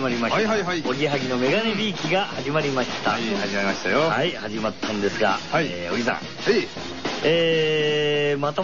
まりました。 はいはいはい。 おぎやはぎのメガネビーキが始まりました。 はい、始まりましたよ。 はい、始まったんですが、 はい、 おぎさん。はい。 また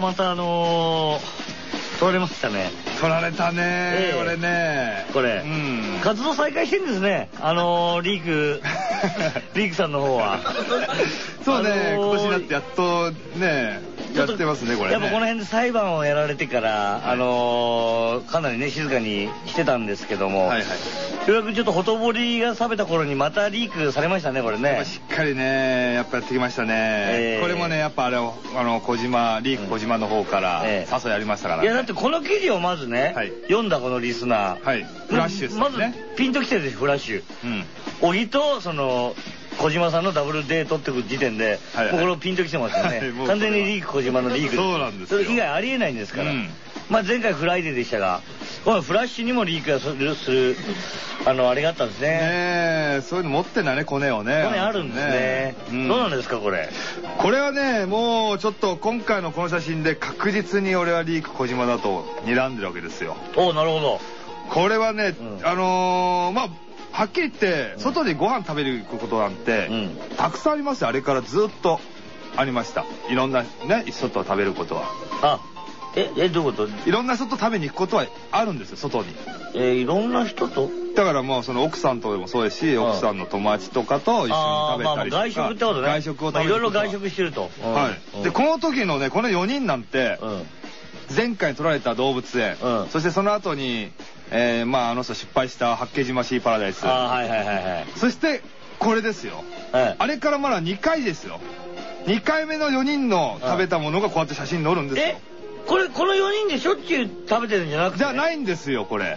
取られましたね。 取られたね、俺ね。 これ、活動再開してんですね。リークさんの方は。 そうね、今年になってやっとね、やってますね、これね。 やっぱこの辺で裁判をやられてから、かなりね、静かにしてたんですけども、ようやくちょっとほとぼりが冷めた頃にまたリークされましたね、これね。 しっかりね、やっぱやってきましたね。これもね、やっぱあれを、リーク小島の方から、誘いありましたからね。 いや、だってこの記事をまずね、読んだこのリスナー。 フラッシュですね。 まず、ピンときてるでしょ、フラッシュ。小木と、小島さんのダブルデートって時点で、これピンときてますよね。完全にリーク小島のリーク。 そうなんですよ。 それ以外ありえないんですから。まあ前回フライデーでしたが、フラッシュにもリークがする、あれがあったんですね。 そういうの持ってんだね、コネをね。 コネあるんですね。どうなんですか、これ。 これはね、もうちょっと今回のこの写真で確実に俺はリーク小島だと睨んでるわけですよ。 お、なるほど。 これはね、まあ、はっきり言って、外でご飯食べることなんて、たくさんありますよ。あれからずっとありました。いろんなね、外を食べることは。 どういうこと？ いろんな人と食べに行くことはあるんですよ、外に。 いろんな人と？ だからもう奥さんとでもそうですし、奥さんの友達とかと一緒に食べたりとか。 外食ってことね。 外食を食べる。 いろいろ外食してると。 はい。で、この時のね、この4人なんて、前回撮られた動物園、そしてその後に、まああの人失敗した八景島シーパラダイス。そしてこれですよ。あれからまだ2回ですよ。2回目の4人の食べたものがこうやって写真に載るんですよ。 この4人でしょっちゅう食べてるんじゃなくて？ じゃないんですよ、これ。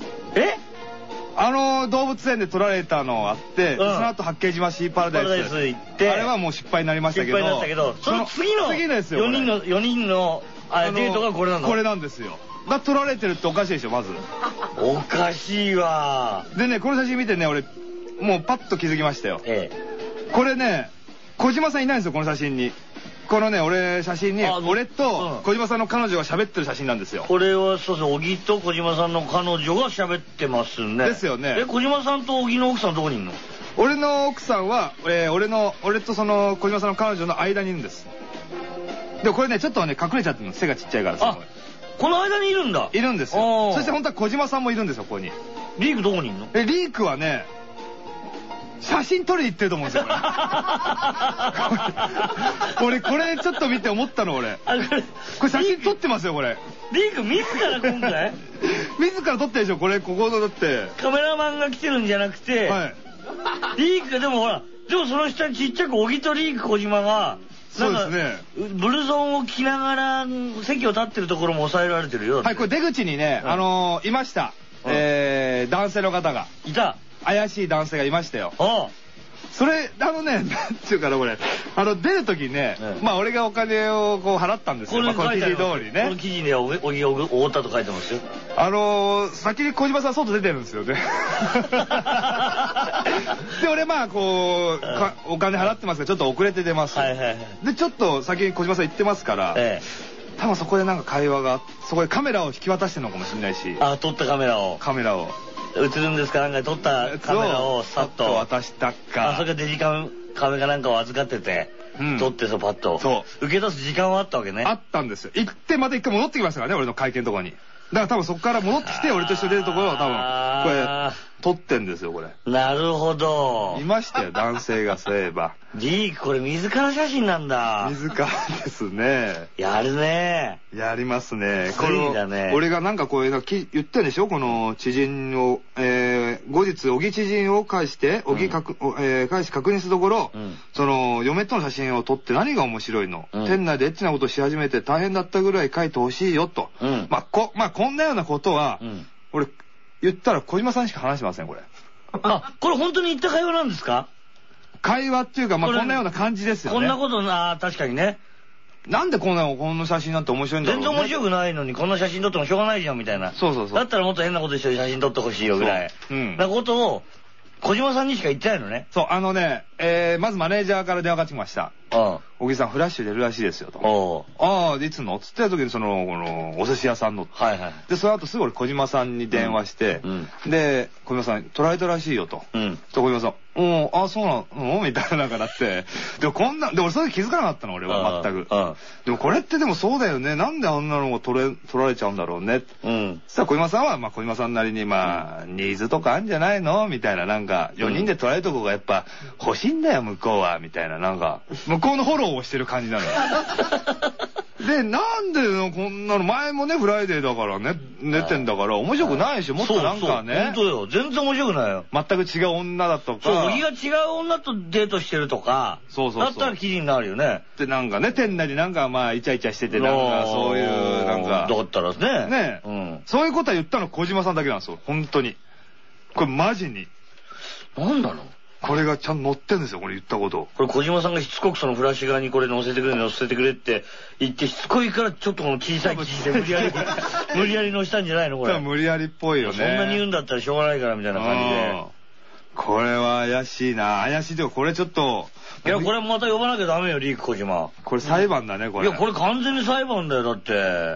動物園で撮られたのがあって、その後八景島シーパラダイス行って、あれはもう失敗になりましたけど、 その次ですよ。4人のデートがこれなんだ。 これなんですよ。が撮られてるっておかしいでしょ、まず。 おかしいわ。 でね、この写真見てね、俺もうパッと気づきましたよ。これね、小島さんいないんですよ、この写真に。このね、写真に俺と小島さんの彼女が喋ってる写真なんですよ。 これはそうそう、小木と小島さんの彼女が喋ってますね。 ですよね。 小島さんと小木の奥さんどこにいるの？ 俺の奥さんは俺と小島さんの彼女の間にいるんです。でこれね、ちょっとね隠れちゃってるの、背がちっちゃいからさ。 この間にいるんだ。 いるんですよ。そして本当は小島さんもいるんですよ、ここに。 リークどこにいるの？ リークはね、写真撮りに行ってると思うんですよ、これ。俺これちょっと見て思ったの、俺。これ写真撮ってますよ、これ。 リーク自ら今回自ら撮ってるでしょ、これ。ここのだってカメラマンが来てるんじゃなくて、リークがでもほら、でもその下にちっちゃく小木とリーク小島がそうですね、 ブルゾンを着ながら席を立ってるところも抑えられてるよ。 はい、これ出口にね、いました。男性の方がいた。 怪しい男性がいましたよ。それなんていうかな、これ出る時にね、まあ俺がお金をこう払ったんですよ。この記事通りね。 この記事にはおぎをおごったと書いてますよ。 先に小島さん外出てるんですよね。で俺まあこうお金払ってますからちょっと遅れて出ます。でちょっと先に小島さん行ってますから、多分そこでなんか会話が、そこでカメラを引き渡してるのかもしれないし。 撮ったカメラを映るんですか、なんか撮ったカメラをさっと渡したか。 それがデジカメかなんかを預かってて、撮ってパッと受け出す時間はあったわけね。 あったんですよ。行ってまた一回戻ってきましたからね、俺の会見のところに。だから多分そこから戻ってきて俺と一緒に出るところは多分これ撮ってんですよ、これ。 なるほど。 いましたよ、男性が。そういえばリーク、これ自ら写真なんだ。 自らですね。 やるね。 やりますね。 これ俺がなんかこう言ったんでしょ、この知人を後日小木知人を介して返し確認するところ、その嫁との写真を撮って何が面白いの、店内でエッチなことをし始めて大変だったぐらい書いてほしいよと。まあこんなようなことは俺言ったら小島さんしか話しません、これ。 これ本当に言った会話なんですか？ 会話っていうか、まあこんなような感じですよね。 こんなこと確かにね。 なんでこの写真なんて面白いんだろうね。 全然面白くないのにこんな写真撮ってもしょうがないじゃんみたいな。 そうだったらもっと変なことして写真撮ってほしいよぐらいなことを小島さんにしか言ってないのね。 そう、まずマネージャーから電話がかかってきました。 小木さんフラッシュ出るらしいですよと。ああ、いつのつってた時にこの、お寿司屋さんの。 はいはい。 で、その後すぐ俺小島さんに電話して、で、小島さん、捉えたらしいよと。小島さん、あ、そうなのみたいななんかなって。でもで、俺それ気づかなかったの、俺は全く。でもこれってでもそうだよね。なんであんなのが取られちゃうんだろうね。そしたら小島さんは、小島さんなりにニーズとかあるんじゃないのみたいな、なんか、4人で取られるとこがやっぱ欲しいんだよ、向こうは。みたいな、なんか、向こうのフォローをしてる感じなのよ。で、なんでこんなの、前もね、フライデーだからね、寝てんだから、面白くないでしょ。もっとなんかね。 本当よ。全然面白くないよ。 全く違う女だとか。 そう、小木が違う女とデートしてるとか。だったら記事になるよね。 で、なんかね、店内になんかイチャイチャしてて、なんかそういう、なんか。 だったらね。 ね。そういうことは言ったの小島さんだけなんですよ。本当に。これマジに。 なんだろう。 これがちゃんと載ってんですよ、これ言ったこと。 これ小島さんがしつこくそのフラッシュ側にこれ載せてくれって言ってしつこいからちょっとこの小さい記事で無理やり載せたんじゃないのこれ。 無理やりっぽいよね。 そんなに言うんだったらしょうがないからみたいな感じで。 これは怪しいな。怪しいというかこれちょっと。 いや、これまた呼ばなきゃダメよ、リーク小島。 これ裁判だね、これ。 いや、これ完全に裁判だよ、だって。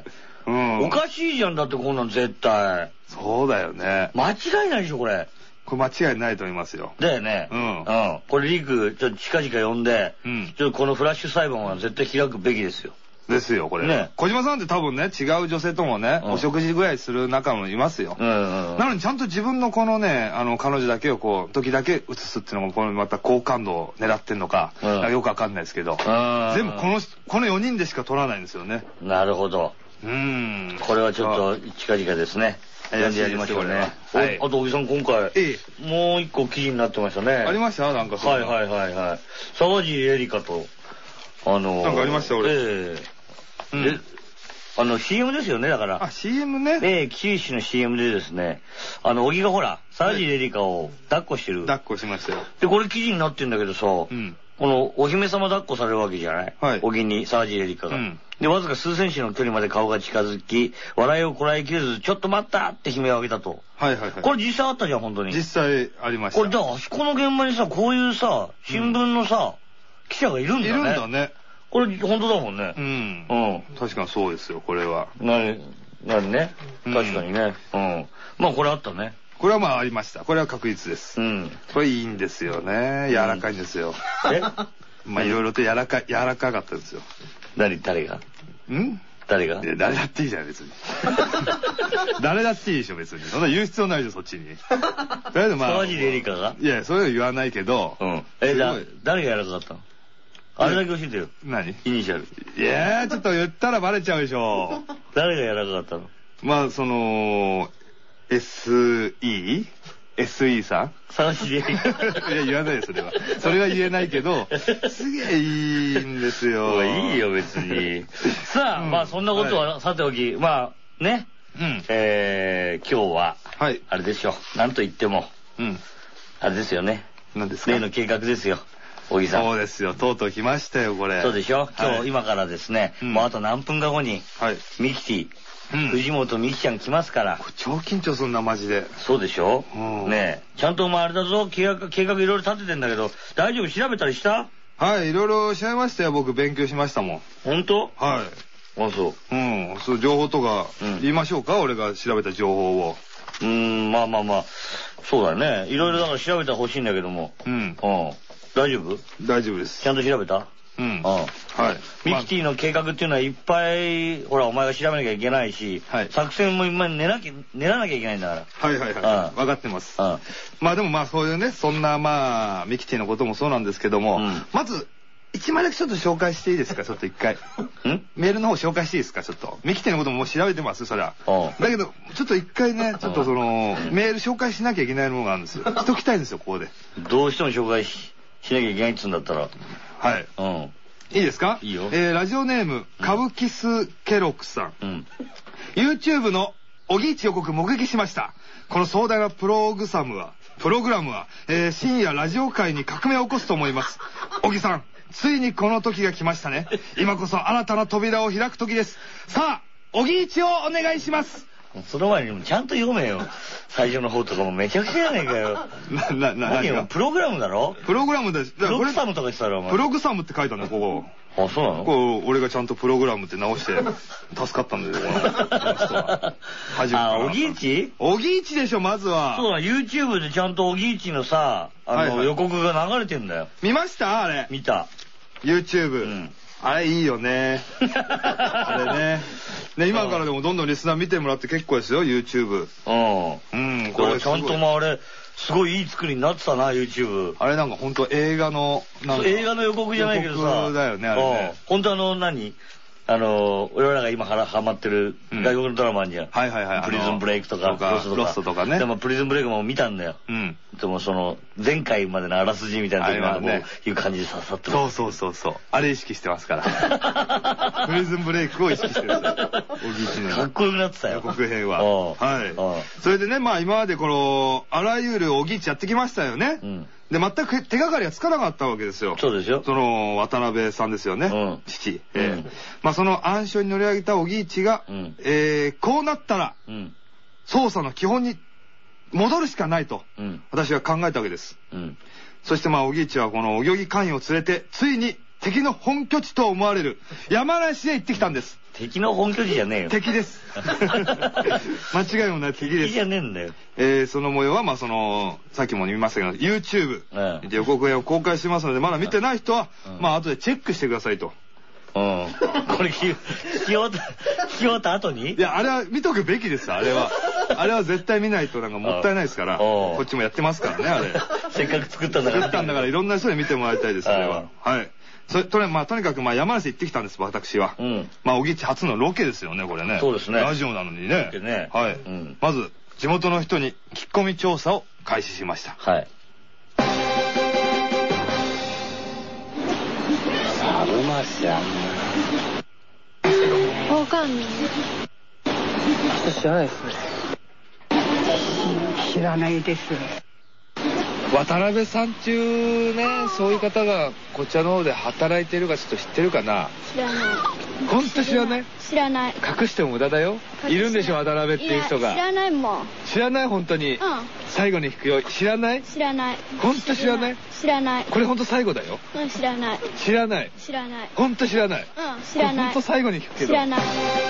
おかしいじゃん、だってこんなん絶対。 そうだよね。 間違いないでしょ、これ。 これ間違いないと思いますよ。 だよね。これリーク、ちょっと近々呼んで、ちょっとこのフラッシュ裁判は絶対開くべきですよ。 ですよ、これ。ね。小島さんって多分ね、違う女性ともね、お食事ぐらいする仲もいますよ。なのにちゃんと自分のこのね、彼女だけをこう、時だけ映すっていうのも、これまた好感度を狙ってんのか、よくわかんないですけど、全部この4人でしか撮らないんですよね。 なるほど。これはちょっと近々ですね。やりましょうね。あと、小木さん、今回、もう一個記事になってましたね。 ありましたなんかそう。 はい。沢尻エリカと、 なんかありました、俺。 CM ですよね、だから。 CM ね。 九州の CM でですね、小木がほら、沢尻エリカを抱っこしてる。 抱っこしましたよ。 で、これ記事になってんだけどさ、このお姫様抱っこされるわけじゃない。小木に沢尻エリカが。で、わずか数センチの距離まで顔が近づき、笑いをこらえきれず、ちょっと待ったって悲鳴を上げたと。これ実際あったじゃん、本当に。 実際ありました。 これ、あそこの現場にさ、こういうさ、新聞のさ、記者がいるんだね。 いるんだね。 これ、本当だもんね。 確かにそうですよ、これは。 なにね。確かにね。まあ、これあったね。 これはありました。これは確実です。これいいんですよね。柔らかいんですよ。いろいろと柔らかかったですよ。 誰が誰が誰だっていいじゃん、別に。誰だっていいでしょ、別に。そんな言う必要ないでしょ、そっちに。 沢尻エリカがいや、そういうの言わないけど。 誰が柔らかかったのあれだけ教えてよ。 何イニシャル。 いやちょっと言ったらバレちゃうでしょ。 誰が柔らかかったの SE さん沢尻エリカ。 いや、言わないよ、それは。それは言えないけど、すげえいいんですよ。 いいよ、別に。さあ、まあ、そんなことはさておき、まあ、ね。今日は、あれでしょ。なんと言っても、あれですよね。 何ですか？ 例の計画ですよ。小木さん。 そうですよ。とうとう来ましたよ、これ。 そうでしょ。今からですね、もうあと何分か後に、ミキティ、藤本美貴ちゃん来ますから。 超緊張すんな、マジで。 そうでしょ。ねえ。ちゃんとお前あれだぞ、計画いろいろ立ててんだけど、大丈夫？調べたりした？ はい、いろいろ調べましたよ。僕勉強しましたもん。 本当？ はい。 あ、そう。 そう、情報とか言いましょうか？俺が調べた情報を。 まあ。そうだね。いろいろだから調べてほしいんだけども。大丈夫？大丈夫です。ちゃんと調べた？はい。ミキティの計画っていうのはいっぱい、ほら、お前が調べなきゃいけないし、作戦も今練らなきゃいけないんだから。 はい。分かってます。まあでもそういうね、そんなミキティのこともそうなんですけども、まず、1枚だけちょっと紹介していいですか？ちょっと一回。メールの方紹介していいですか？ちょっと。ミキティのことももう調べてます、そりゃ。だけど、ちょっと一回ね、ちょっとメール紹介しなきゃいけないものがあるんですよ。しときたいんですよ、ここで。どうしても紹介しなきゃいけないっつうんだったら。はい。いいですか？いいよ。ラジオネーム、歌舞伎スケロクさん。YouTube の小木一予告目撃しました。この壮大なプログラムは、深夜ラジオ界に革命を起こすと思います。小木さん、ついにこの時が来ましたね。今こそ新たな扉を開く時です。さあ、小木一をお願いします。 その前にもちゃんと読めよ。最初の方とかもめちゃくちゃやねんかよ。何よ、プログラムだろ？ プログラムだし、 プログサムとかしたらお前。 プログサムって書いたんだよ、ここ。 あ、そうなの？ こう、俺がちゃんとプログラムって直して、助かったんだよ、この人は。 あ、おぎいち？ おぎいちでしょ、まずは。 そうだ、YouTube でちゃんとおぎいちのさ、予告が流れてんだよ。 見ました？あれ。 見た。 YouTube。あれいいよね。あれね。ね、今からでもどんどんリスナー見てもらって結構ですよ、YouTube。 うん。これちゃんとあれ、すごいいい作りになってたな、YouTube。 あれなんかほんと映画の、 映画の予告じゃないけどさ。 予告だよね、あれね。 ほんと俺らが今ハマってる外国のドラマあんじゃん。 はいはいはい。 プリズンブレイクとか、 ロストとかね。 でもプリズンブレイクも見たんだよ。でも前回までのあらすじみたいな時はもう、いう感じで刺さってます。そう。あれ意識してますから。プリズンブレイクを意識してるんですよ。おぎいちね。 かっこよくなってたよ。 予告編は。はい。それでね、まあ今まであらゆるおぎいちやってきましたよね。で、全く手がかりはつかなかったわけですよ。 そうですよ。 渡辺さんですよね。父。まあその暗礁に乗り上げたおぎいちが、こうなったら、捜査の基本に戻るしかないと、私は考えたわけです。そしてまあおぎいちはこのお行儀官員を連れて、ついに敵の本拠地と思われる山梨へ行ってきたんです。 敵の本拠地じゃねえよ。 敵です。間違いもない敵です。 敵じゃねえんだよ。 その模様はまあさっきも見ましたけど YouTube で予告編を公開してますので、まだ見てない人はまあ後でチェックしてくださいと。 これ聞き終わった後に？ いや、あれは見とくべきです、あれは。あれは絶対見ないとなんかもったいないですから。こっちもやってますからね、あれ。 せっかく作ったんだからいろんな人に見てもらいたいです、あれは。はい。とにかく山梨行ってきたんです、私は。まあおぎいち初のロケですよね、これね。 そうですね。 ラジオなのにね。はい。まず地元の人に聞き込み調査を開始しました。 はい。 猿回しやん。わかんない。知らないですね。知らないです。 渡辺さんっていうね、そういう方がこちらの方で働いてるかちょっと知ってるかな？ 知らない。 ほんと知らない？ 知らない。 隠しても無駄だよ。いるんでしょ、渡辺っていう人が。 知らないもん。 知らない、本当に。最後に聞くよ。知らない？ 知らない。 ほんと知らない？ 知らない。 これほんと最後だよ。 知らない。 知らない。 知らない。 ほんと知らない。 知らない。 ほんと最後に聞くけど。 知らない。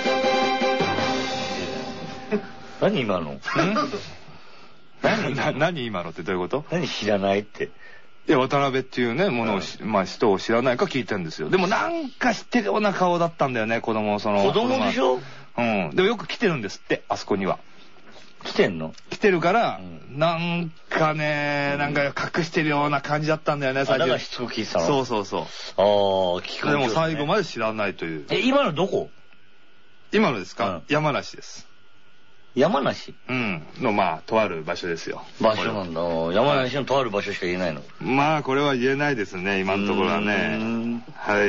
何今の？ 何今のってどういうこと？ 何知らないって。 いや、渡辺っていうね、まあ人を知らないか聞いてるんですよ。でもなんか知ってるような顔だったんだよね、子供でしょ？ でもよく来てるんですって、あそこには。 来てんの？ 来てるから、なんかね、なんか隠してるような感じだったんだよね、 最初。だからしつこく聞いてたの？ そう。 聞く。 でも最後まで知らないという。 今のどこ？ 今のですか？山梨です。 山梨？ まあ、とある場所ですよ。 場所なんだ。山梨のとある場所しか言えないの？ まあ、これは言えないですね、今のところはね。はい。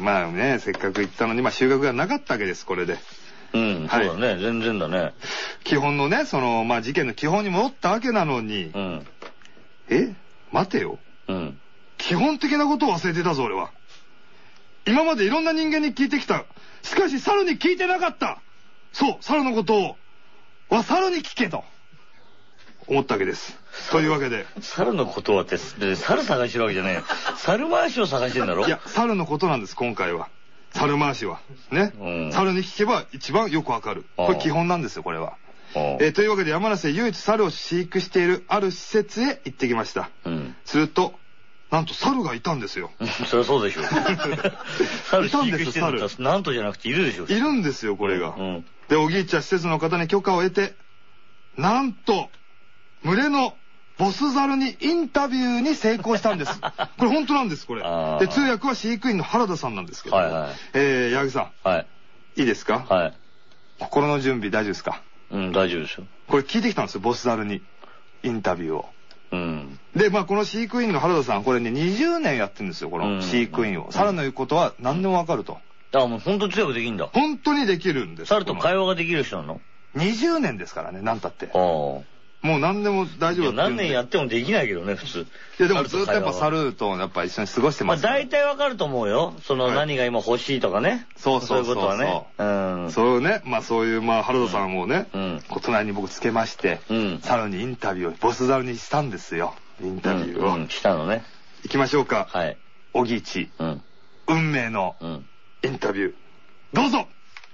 まあね、せっかく行ったのに、まあ収穫がなかったわけです、これで。 そうだね、全然だね。 基本のね、まあ事件の基本に戻ったわけなのに。待てよ。基本的なことを忘れてたぞ、俺は。今までいろんな人間に聞いてきた。しかし、猿に聞いてなかった。そう、猿のことは猿に聞けと思ったわけです。というわけで。 猿のことはって、猿探してるわけじゃねえ。猿回しを探してんだろ？ いや、猿のことなんです、今回は。猿回しは。ね。猿に聞けば一番よくわかる。これ基本なんですよ、これは。というわけで山梨で唯一猿を飼育しているある施設へ行ってきました。すると、なんと猿がいたんですよ。 そりゃそうでしょ。猿飼育してるんだったらなんとじゃなくているでしょ。 いるんですよ、これが。で、おぎいちは施設の方に許可を得て、なんと、群れのボス猿にインタビューに成功したんです。これ本当なんです、これ。で、通訳は飼育員の原田さんなんですけど。矢作さん。いいですか？心の準備大丈夫ですか？ 大丈夫ですよ。 これ聞いてきたんですよ、ボス猿に。インタビューを。で、まあこの飼育員の原田さん、これね、20年やってるんですよ、この飼育員を。猿の言うことは何でもわかると。 もう本当に強くできるんだ。 本当にできるんです。 猿と会話ができる人なの？ 20年ですからね、なんたって。 もう何でも大丈夫だって。 何年やってもできないけどね、普通。 いやでもずっとやっぱ猿とやっぱ一緒に過ごしてます。 まあ大体わかると思うよ。その何が今欲しいとかね。 そうそうそう。そういうことはね。そうね、まあそういう、まあ原田さんをね、隣に僕つけまして、猿にインタビューを、ボス猿にしたんですよ。インタビューを。 したのね。 行きましょうか。 はい。 小木一。運命のインタビュー。どうぞ。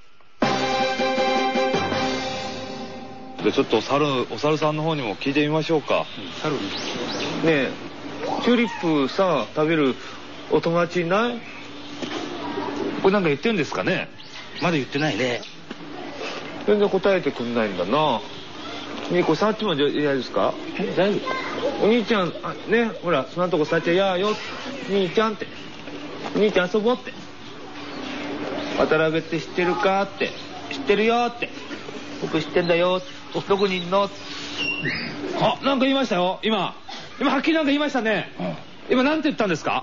ちょっとお猿さんの方にも聞いてみましょうか。 猿ねえ、チューリップさ食べるお友達いない？ これなんか言ってるんですかね？ まだ言ってないね。 全然答えてくんないんだな。ねえ、これ触っても嫌ですか？大丈夫？お兄ちゃん、ね、ほら、そんなとこ触っちゃやよ。兄ちゃんって。お兄ちゃん遊ぼうって。渡辺って知ってるかって。知ってるよって。僕知ってんだよ。どこにいんの？ あ、なんか言いましたよ。今はっきりなんか言いましたね。今なんて言ったんですか？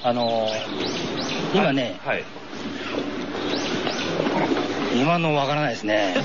今ね、 はい。 今のわからないですね。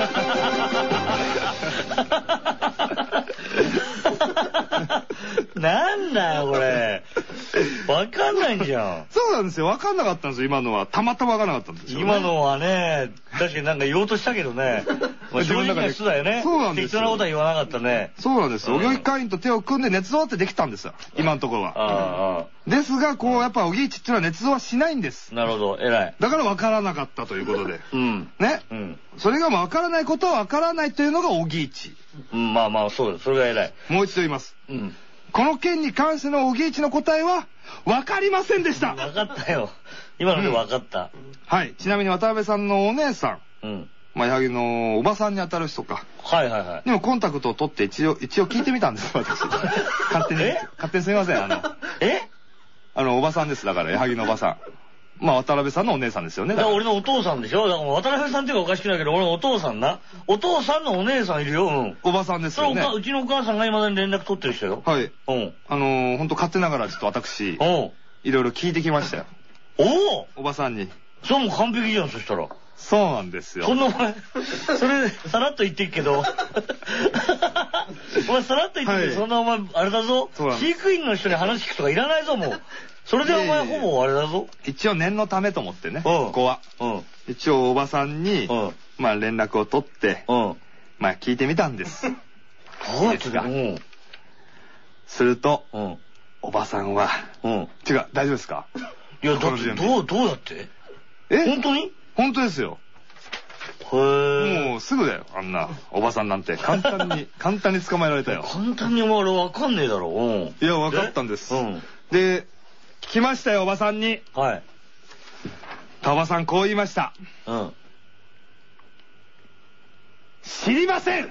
なんだよこれ。わかんないんじゃん。 そうなんですよ。わかんなかったんですよ。今のはたまたまわからなかったんですよ、ね。 今のはね、確かになんか言おうとしたけどね。まあ正直な人だよね。 そうなんですよ。 適当なことは言わなかったね。 そうなんですよ。お行儀会員と手を組んで捏造ってできたんですよ。今のところは。ですが、こうやっぱおぎいちっていうのは捏造はしないんです。 なるほど、偉い。 だからわからなかったということで。ね。それがわからないことはわからないというのがおぎいち。 まあまあそうです。それが偉い。 もう一度言います。この件に関してのおぎいちの答えはわかりませんでした。 わかったよ。今のでわかった。 はい。ちなみに渡辺さんのお姉さん。まあ、矢作のおばさんに当たる人か。 はいはいはい。 でもコンタクトを取って一応聞いてみたんです、私。勝手にすみません、おばさんです。だから、矢作のおばさん。まあ、渡辺さんのお姉さんですよね。 だから俺のお父さんでしょ？だから渡辺さんっていうかおかしくないけど、俺のお父さんな。お父さんのお姉さんいるよ。 おばさんですよね。 うちのお母さんが今までに連絡取ってる人よ。 はい。ほんと勝手ながらちょっと私、いろいろ聞いてきましたよ。おばさんに。 それもう完璧じゃん、そしたら。 そうなんですよ。 そんなお前、それ、さらっと言ってっけど。お前さらっと言ってっけど、そんなお前、あれだぞ。飼育員の人に話聞くとかいらないぞ、もう。それでお前ほぼあれだぞ。 一応念のためと思ってね、ここは。一応おばさんに、まあ連絡を取って、まあ聞いてみたんです。ですが、すると、おばさんは、違う、大丈夫ですか？ いや、だって、どうやって？本当に？ 本当ですよ。もうすぐだよ、あんなおばさんなんて。簡単に捕まえられたよ。 簡単にお前わかんねえだろ。 いや、わかったんです。で、聞きましたよ、おばさんに。 はい。 おばさんこう言いました。知りません。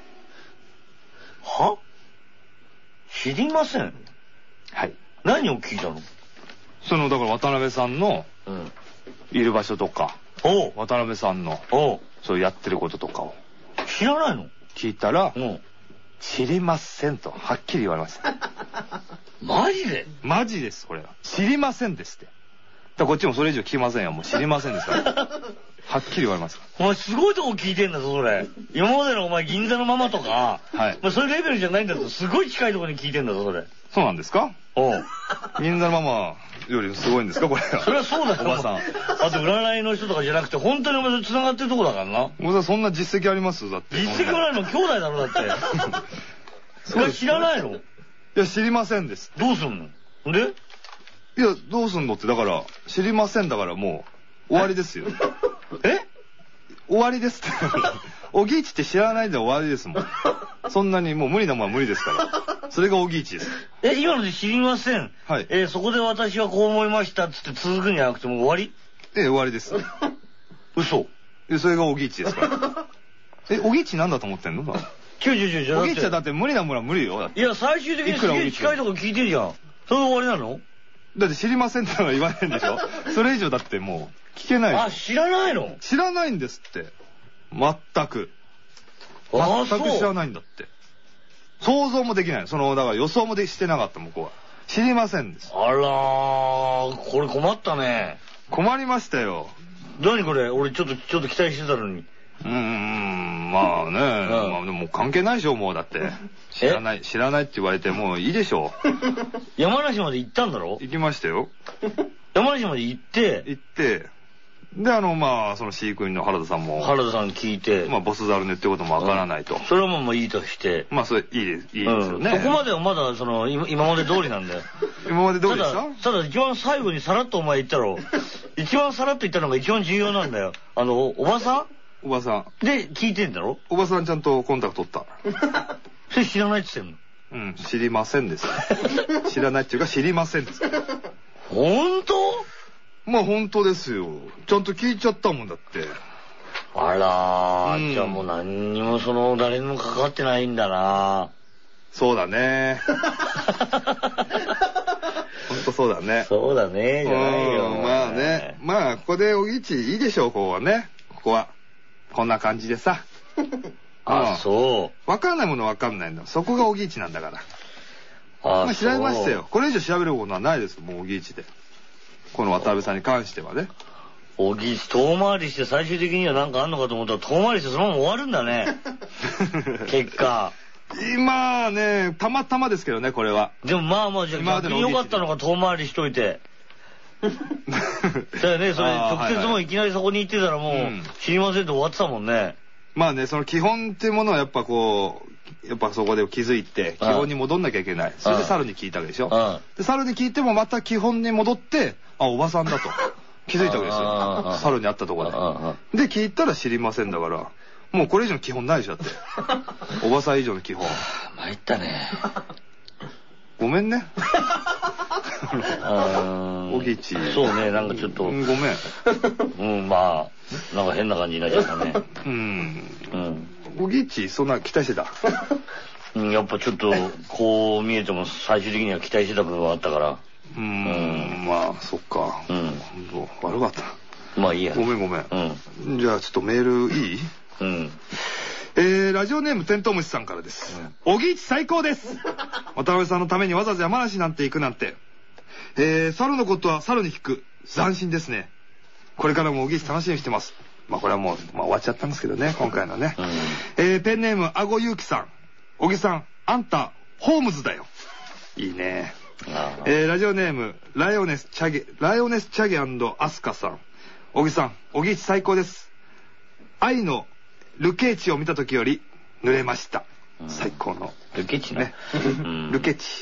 は？知りません。 はい。 何を聞いたの？ だから渡辺さんの、いる場所とか、渡辺さんの、そうやってることとかを。 知らないの？ 聞いたら、知りませんと、はっきり言われました。 マジで？ マジです、これは。知りませんですって。だからこっちもそれ以上聞きませんよ。もう知りませんですから。はっきり言われます。 お前すごいとこ聞いてんだぞ、それ。今までのお前銀座のママとか、まあそういうレベルじゃないんだぞ。すごい近いとこに聞いてんだぞ、それ。 そうなんですか？銀座のママよりすごいんですか、これ。 それはそうだよ、おばさん。あと占いの人とかじゃなくて、本当にお前繋がってるとこだからな。 おばさんそんな実績あります？だって。 実績はないの兄弟だろ、だって。それ知らないの？ いや、知りませんです。 どうすんの？で？ いや、どうすんのって、だから、知りませんだからもう、終わりですよ。終わりですって。おぎいちって知らないで終わりですもん。そんなにもう無理なもんは無理ですから。それがおぎいちです。 今ので知りません。 はい。 そこで私はこう思いましたっつって続くんじゃなくてもう終わり？ 終わりです。 嘘。 それがおぎいちですから。おぎいちなんだと思ってんの？ 違う。 おぎいちはだって無理なものは無理よ。 いや、最終的にすげえ近いとこ聞いてるじゃん。それで終わりなの？ だって知りませんってのは言わないんでしょ？それ以上だってもう聞けない。 あ、知らないの？ 知らないんですって。全く知らないんだって。想像もできない。だから予想もしてなかった、向こうは。知りませんです。 あらー、これ困ったね。 困りましたよ。 何これ？俺ちょっと期待してたのに。 まあね、まあでも関係ないでしょ、もうだって。知らないって言われてもういいでしょ。 山梨まで行ったんだろ？ 行きましたよ。 山梨まで行って、 で、まあ、その飼育員の原田さんも。 原田さん聞いて。 まあ、ボスザルの言ってることもわからないと。 それはもういいとして。 まあ、それいいですよね。 そこまではまだ、今まで通りなんだよ。 今まで通りでした？ ただ、一番最後にさらっとお前言ったろ。一番さらっと言ったのが一番重要なんだよ。おばさんで、聞いてんだろ？ おばさんちゃんとコンタクト取った。 それ知らないって言ってんの？知りませんです。知らないっていうか知りませんです。 本当？ まあ本当ですよ。ちゃんと聞いちゃったもんだって。 あらー、じゃあもう何にも誰にも関わってないんだな。 そうだね。本当そうだね。 そうだね、じゃないよ。 まあね。まあここでおぎちいいでしょう、ここはね。ここは。こんな感じでさ。 そう。 わかんないものわかんないんだ。そこがおぎちなんだから。まあ調べましたよ。これ以上調べることはないです、もうおぎちで。この渡辺さんに関してはね。 おぎち遠回りして最終的には何かあんのかと思ったら遠回りしてそのまま終わるんだね。結果。 今ね、たまたまですけどね、これは。 でもまあじゃあ逆に良かったのが遠回りしといて。だよね、それ直接もういきなりそこに行ってたらもう知りませんって終わってたもんね。 まあね、その基本っていうものはやっぱそこで気づいて基本に戻んなきゃいけない。それで猿に聞いたわけでしょ。で猿に聞いてもまた基本に戻って、おばさんだと気づいたわけですよ。猿に会ったところで。で聞いたら知りませんだから、もうこれ以上の基本ないでしょ、だって。おばさん以上の基本。 参ったね。 ごめんね。おぎち。 そうね、なんかちょっと。ごめん。まあ、なんか変な感じになっちゃったね。 おぎち、そんな期待してた？ やっぱちょっと、こう見えても最終的には期待してた部分があったから。 まあ、そっか。悪かった。 まあいいや。 ごめん。じゃあちょっとメールいい？ラジオネームテントウムシさんからです。おぎち最高です。渡辺さんのためにわざわざ山梨なんて行くなんて。猿のことは猿に聞く。斬新ですね。これからもおぎち楽しみにしてます。まあこれはもう、終わっちゃったんですけどね、今回のね。ペンネームあごゆうきさん。おぎさん、あんた、ホームズだよ。いいね。ラジオネームライオネスチャゲアスカさん。おぎさん、おぎち最高です。愛のルケーチを見た時より濡れました。最高のルケチね。 ルケチ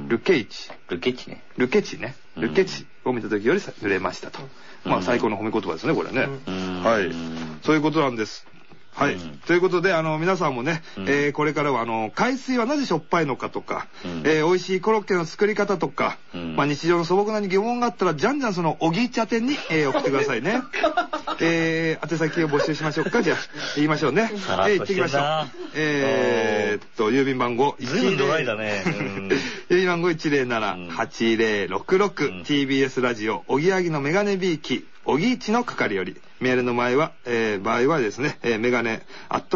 を見た時より濡れましたと。まあ最高の褒め言葉ですね、これね。はい、そういうことなんです。はい。ということで、皆さんもね、これからは、海水はなぜしょっぱいのかとか、美味しいコロッケの作り方とか、まあ、日常の素朴なに疑問があったら、じゃんじゃんその、おぎいち宛てに、送ってくださいね。宛先を募集しましょうか。じゃあ、言いましょうね。行ってきましょう。郵便番号 107-8066、 郵便番号 107-8066、TBS ラジオ、おぎやぎのメガネビーキ、おぎいちの係より、メールの場合はですね、メガネ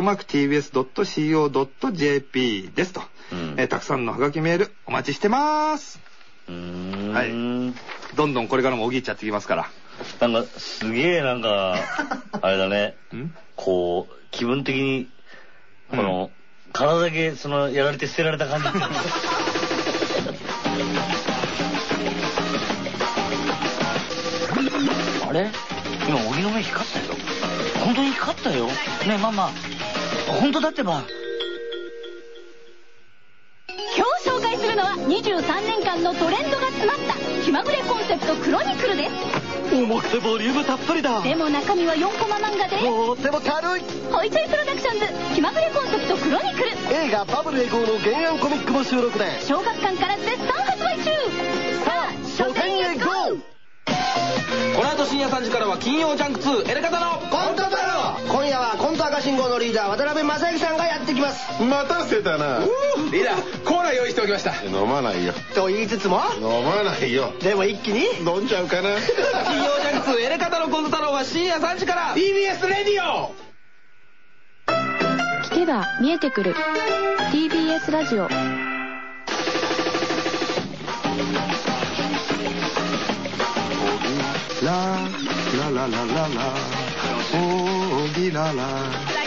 @tbs.co.jp ですと、たくさんのハガキメールお待ちしてます。はい。どんどんこれからもおぎいちゃってきますから。 なんかすげえなんかあれだね。こう気分的にこの体だけやられて捨てられた感じっていうの。あれ？今荻野目光ったよ。本当に光ったよ。ねえママ、本当だってば。 今日紹介するのは23年間のトレンドが詰まった気まぐれコンセプトクロニクルです。 重くてボリュームたっぷりだ。 でも中身は4コマ漫画でとっても軽い。 ホイチョイプロダクションズ気まぐれコンセプトクロニクル。 映画バブルエゴーの原案コミックも収録で小学館から絶賛発売中。さあ書店へゴー。 この後深夜3時からは金曜ジャンク2エレカタのコント太郎。今夜はコント赤信号のリーダー渡辺正行さんがやってきます。 待たせたな。リーダーコーラ用意しておきました。 飲まないよと言いつつも飲まないよ。 でも一気に飲んじゃうかな。金曜ジャンク2エレカタのコント太郎は深夜3時から TBS レディオ。 聞けば見えてくる TBS ラジオ。 ララララララおぎらら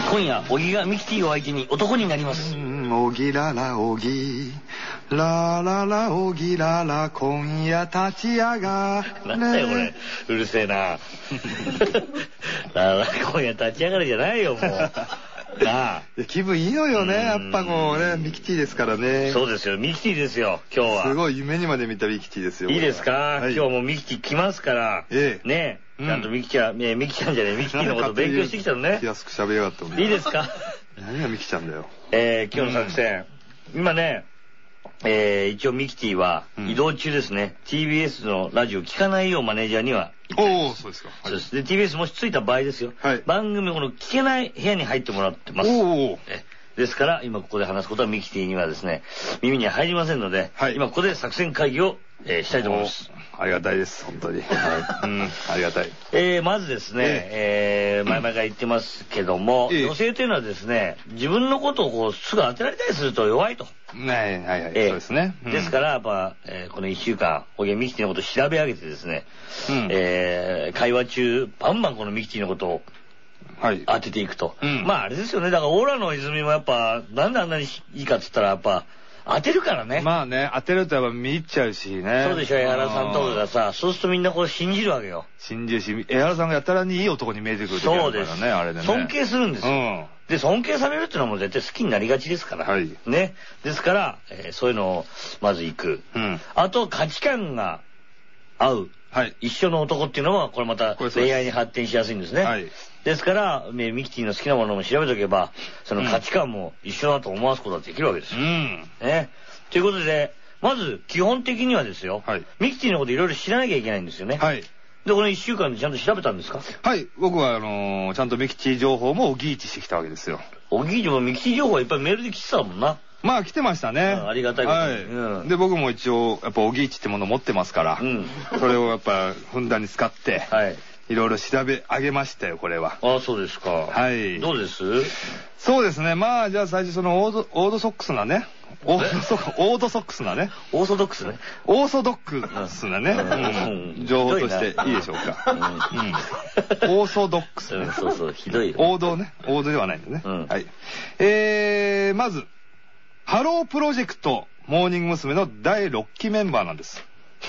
今夜小木がミキティを相手に男になります。 おぎららおぎラララおぎらら今夜立ち上がなんだよこれ、うるせえな。ララ今夜立ち上がるじゃないよもう。なあ、 気分いいのよね、やっぱこうね、ミキティですからね。 そうですよ、ミキティですよ今日は。 すごい夢にまで見たミキティですよ。 いいですか、今日もミキティ来ますからね。ちゃんとミキちゃんじゃねえ、ミキティのこと勉強してきたのね。 安く喋りやがったもんね。 いいですか。 何がミキちゃんだよ。 今日の作戦、今ね、一応ミキティは移動中ですね。TBS のラジオ聞かないようマネージャーには言ってます。 そうですか。 そうです。で TBS もし着いた場合ですよ、番組この聞けない部屋に入ってもらってます。ですから今ここで話すことはミキティにはですね耳に入りませんので、今ここで作戦会議をしたいと思います。 ありがたいです、本当に。ありがたい。まずですね、前々から言ってますけども、女性というのはですね、自分のことをこうすぐ当てられたりすると弱いと。 そうですね。 ですから、やっぱ、この1週間、ミキティのことを調べ上げてですね、会話中、バンバンこのミキティのことを当てていくと。まああれですよね、だからオーラの泉もやっぱ、なんであんなにいいかっつったら、やっぱ、当てるからね。 まあね、当てるとやっぱ見入っちゃうしね。 そうでしょ、江原さんとかがさ、そうするとみんなこれ信じるわけよ。 信じるし、江原さんがやたらにいい男に見えてくる時あるからね、あれでね。 尊敬するんですよ。で、尊敬されるっていうのはもう絶対好きになりがちですから。ね。ですから、そういうのをまず行く。あと、価値観が合う。一緒の男っていうのは、これまた恋愛に発展しやすいんですね。ですから、ミキティの好きなものも調べとけば、その価値観も一緒だと思わすことができるわけですよ。ね。ということで、まず基本的にはですよ、ミキティのこといろいろ知らなきゃいけないんですよね。で、この1週間でちゃんと調べたんですか？ はい。僕は、ちゃんとミキティ情報もおぎいちしてきたわけですよ。 おぎいちもミキティ情報はいっぱいメールで来てたもんな。 まあ来てましたね。 ありがたいことに。で、僕も一応、やっぱおぎいちってもの持ってますから、それをやっぱふんだんに使って、いろいろ調べ上げましたよ、これは。 ああ、そうですか。 はい。 どうです？ そうですね。まあ、じゃあ最初そのオードソックスなね。オードソックスなね。 オーソドックスね。 オーソドックスなね。情報としていいでしょうか。オーソドックス。 そうそう、ひどい。 王道ね。王道ではないんだね。はい。まず、ハロープロジェクトモーニング娘。の第6期メンバーなんです。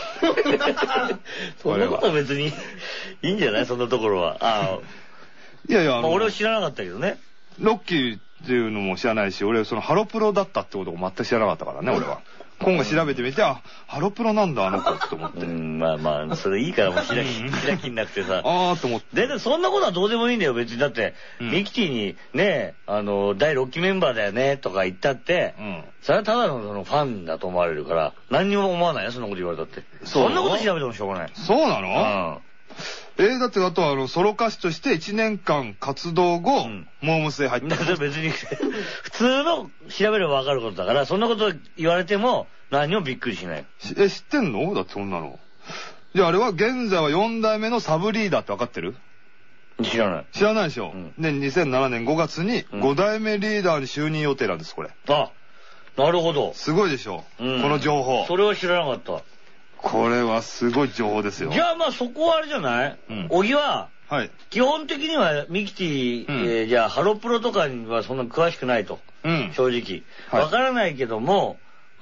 そんなこと別にいいんじゃない？そんなところは。 いやいや、 俺は知らなかったけどね。 6期っていうのも知らないし、俺そのハロプロだったってことを全く知らなかったからね、俺は。今回調べてみて、ハロプロなんだ、あの子と思って。 まあまあ、それいいからもう開きになくてさ。 と思って。 で、そんなことはどうでもいいんだよ、別に。だって、ミキティにね、第6期メンバーだよね、とか言ったって、それはただのそのファンだと思われるから、何にも思わないよ、そんなこと言われたって。そんなこと調べてもしょうがない。 そうなの？だってあとはソロ歌手として1年間活動後、モームスへ入った。 別に、普通の調べればわかることだから、そんなこと言われても何もびっくりしない。 知ってんの？だってそんなの。じゃああれは現在は4代目のサブリーダーってわかってる？ 知らない。 知らないでしょ。で、2007年5月に5代目リーダーに就任予定なんです、これ。 あ、なるほど。 すごいでしょ。この情報。 それは知らなかった。 これはすごい情報ですよ。 じゃあまあそこはあれじゃない？小木は、基本的にはミキティ、じゃあハロプロとかにはそんな詳しくないと。正直。わからないけども、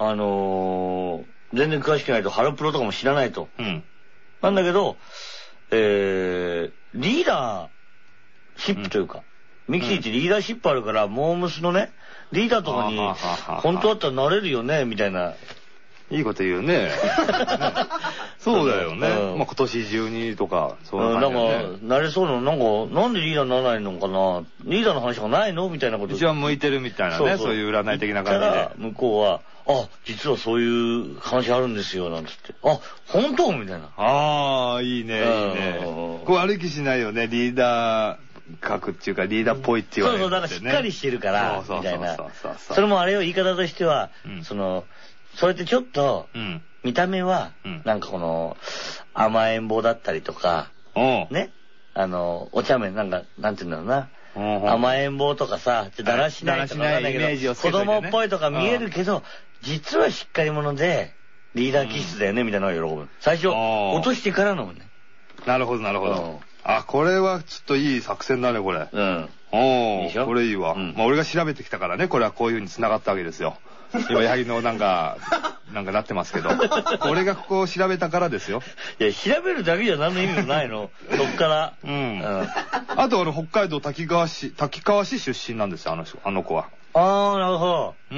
全然詳しくないと、ハロプロとかも知らないと。なんだけど、リーダーシップというか、ミキティってリーダーシップあるから、モームスのね、リーダーとかに、本当だったらなれるよね、みたいな。 いいこと言うね。そうだよね。まあ今年中にとか、 そういう感じだね。なんか、なれそうなの、なんでリーダーにならないのかな、リーダーの話がないのみたいなこと。 一番向いてるみたいなね、そういう占い的な感じで。 向こうは、実はそういう話あるんですよ、なんつって。本当みたいな。 いいね、いいね。こう歩きしないよね、リーダー格っていうか、リーダーっぽいって言われてね。 そうそう、だからしっかりしてるから、みたいな。それもあれよ、言い方としては、それってちょっと、見た目は、なんかこの、甘えん坊だったりとか、ね、お茶目、なんて言うんだろうな。甘えん坊とかさ、だらしないとかわかんないけど、子供っぽいとか見えるけど、実はしっかり者で、リーダー気質だよね、みたいなのを喜ぶ。最初、落としてから飲むね。 なるほど、なるほど。 あ、これはちょっといい作戦だね、これ。うん。おー、これいいわ。まあ俺が調べてきたからね、これはこういう風に繋がったわけですよ。今、ヤギのなんかなってますけど。俺がここを調べたからですよ。 いや、調べるだけじゃ何の意味もないの。そっから。 うん。あと北海道滝川市出身なんですよ、あの子は。 ああ、なるほど。 うん。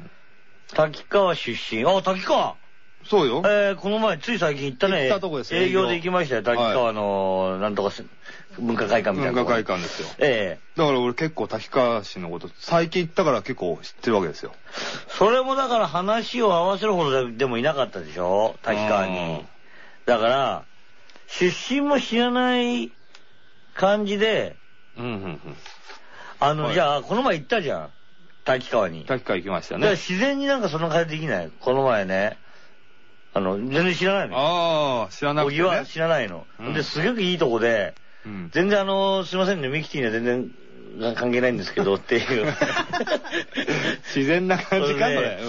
滝川出身。あ、滝川。 そうよ。 この前、つい最近行ったね。 行ったとこですよ。 営業で行きましたよ。滝川の、なんとか文化会館みたいな。 文化会館ですよ。だから俺結構滝川市のこと、最近行ったから結構知ってるわけですよ。 それもだから話を合わせるほどでもいなかったでしょ、滝川に。だから、出身も知らない感じで、じゃあ、この前行ったじゃん。滝川に。 滝川行きましたね。 だから自然になんかその感じできない。この前ね。全然知らないの。 ああ、知らなくてね。 小木は知らないの。で、すごくいいとこで、全然すいませんね、ミキティには全然関係ないんですけどっていう。 自然な感じか、それ。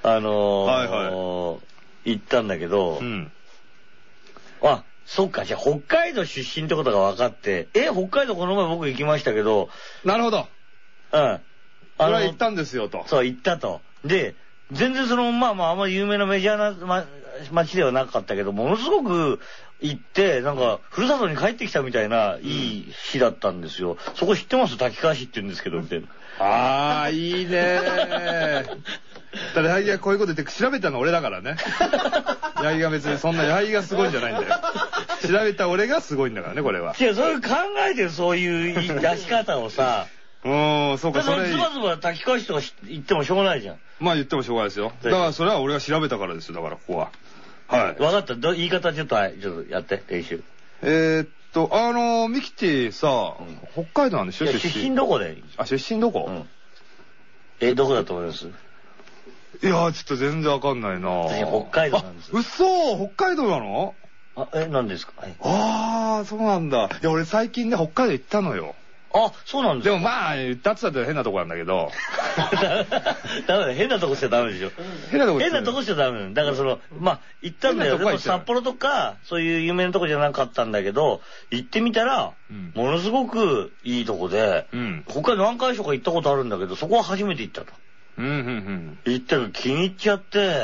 行ったんだけど、あ、そっか、じゃあ北海道出身ってことが分かって、北海道この前僕行きましたけど、 なるほど。うん。それは行ったんですよと。 そう、行ったと。で、全然まああんまり有名なメジャーな街ではなかったけど、ものすごく行って、なんか、ふるさとに帰ってきたみたいな、いい日だったんですよ。そこ知ってます？滝川市って言うんですけど、みたいな。 ああ、いいねー。ただ、ヤギがこういうこと言って調べたの俺だからね。ヤギが別にそんな、ヤギがすごいんじゃないんだよ。調べた俺がすごいんだからね、これは。 違う、そういう考えてる、そういう出し方をさ。 そうか、 それ。ズバズバ滝川市とか言ってもしょうがないじゃん。 まあ言ってもしょうがないですよ。だからそれは俺が調べたからですよ、だからここは。はい。 分かった。言い方ちょっとやって、練習。 ミキティさ、北海道なんでしょ？ 出身どこで？ あ、出身どこ？ どこだと思います？ いやー、ちょっと全然わかんないな。 私北海道なんです。 嘘！北海道なの？ 何ですか？ ああ、そうなんだ。いや、俺最近ね、北海道行ったのよ。 あ、そうなんですか。 でもまあ、言ったって言ったら変なとこなんだけど。 ダメだ、変なとこしちゃダメでしょ。変なとこしちゃダメだ。だからまあ、行ったんだよ。でも札幌とか、そういう有名なとこじゃなかったんだけど、行ってみたら、ものすごくいいとこで、北海道何回か行ったことあるんだけど、そこは初めて行ったと。行ったら気に入っちゃって、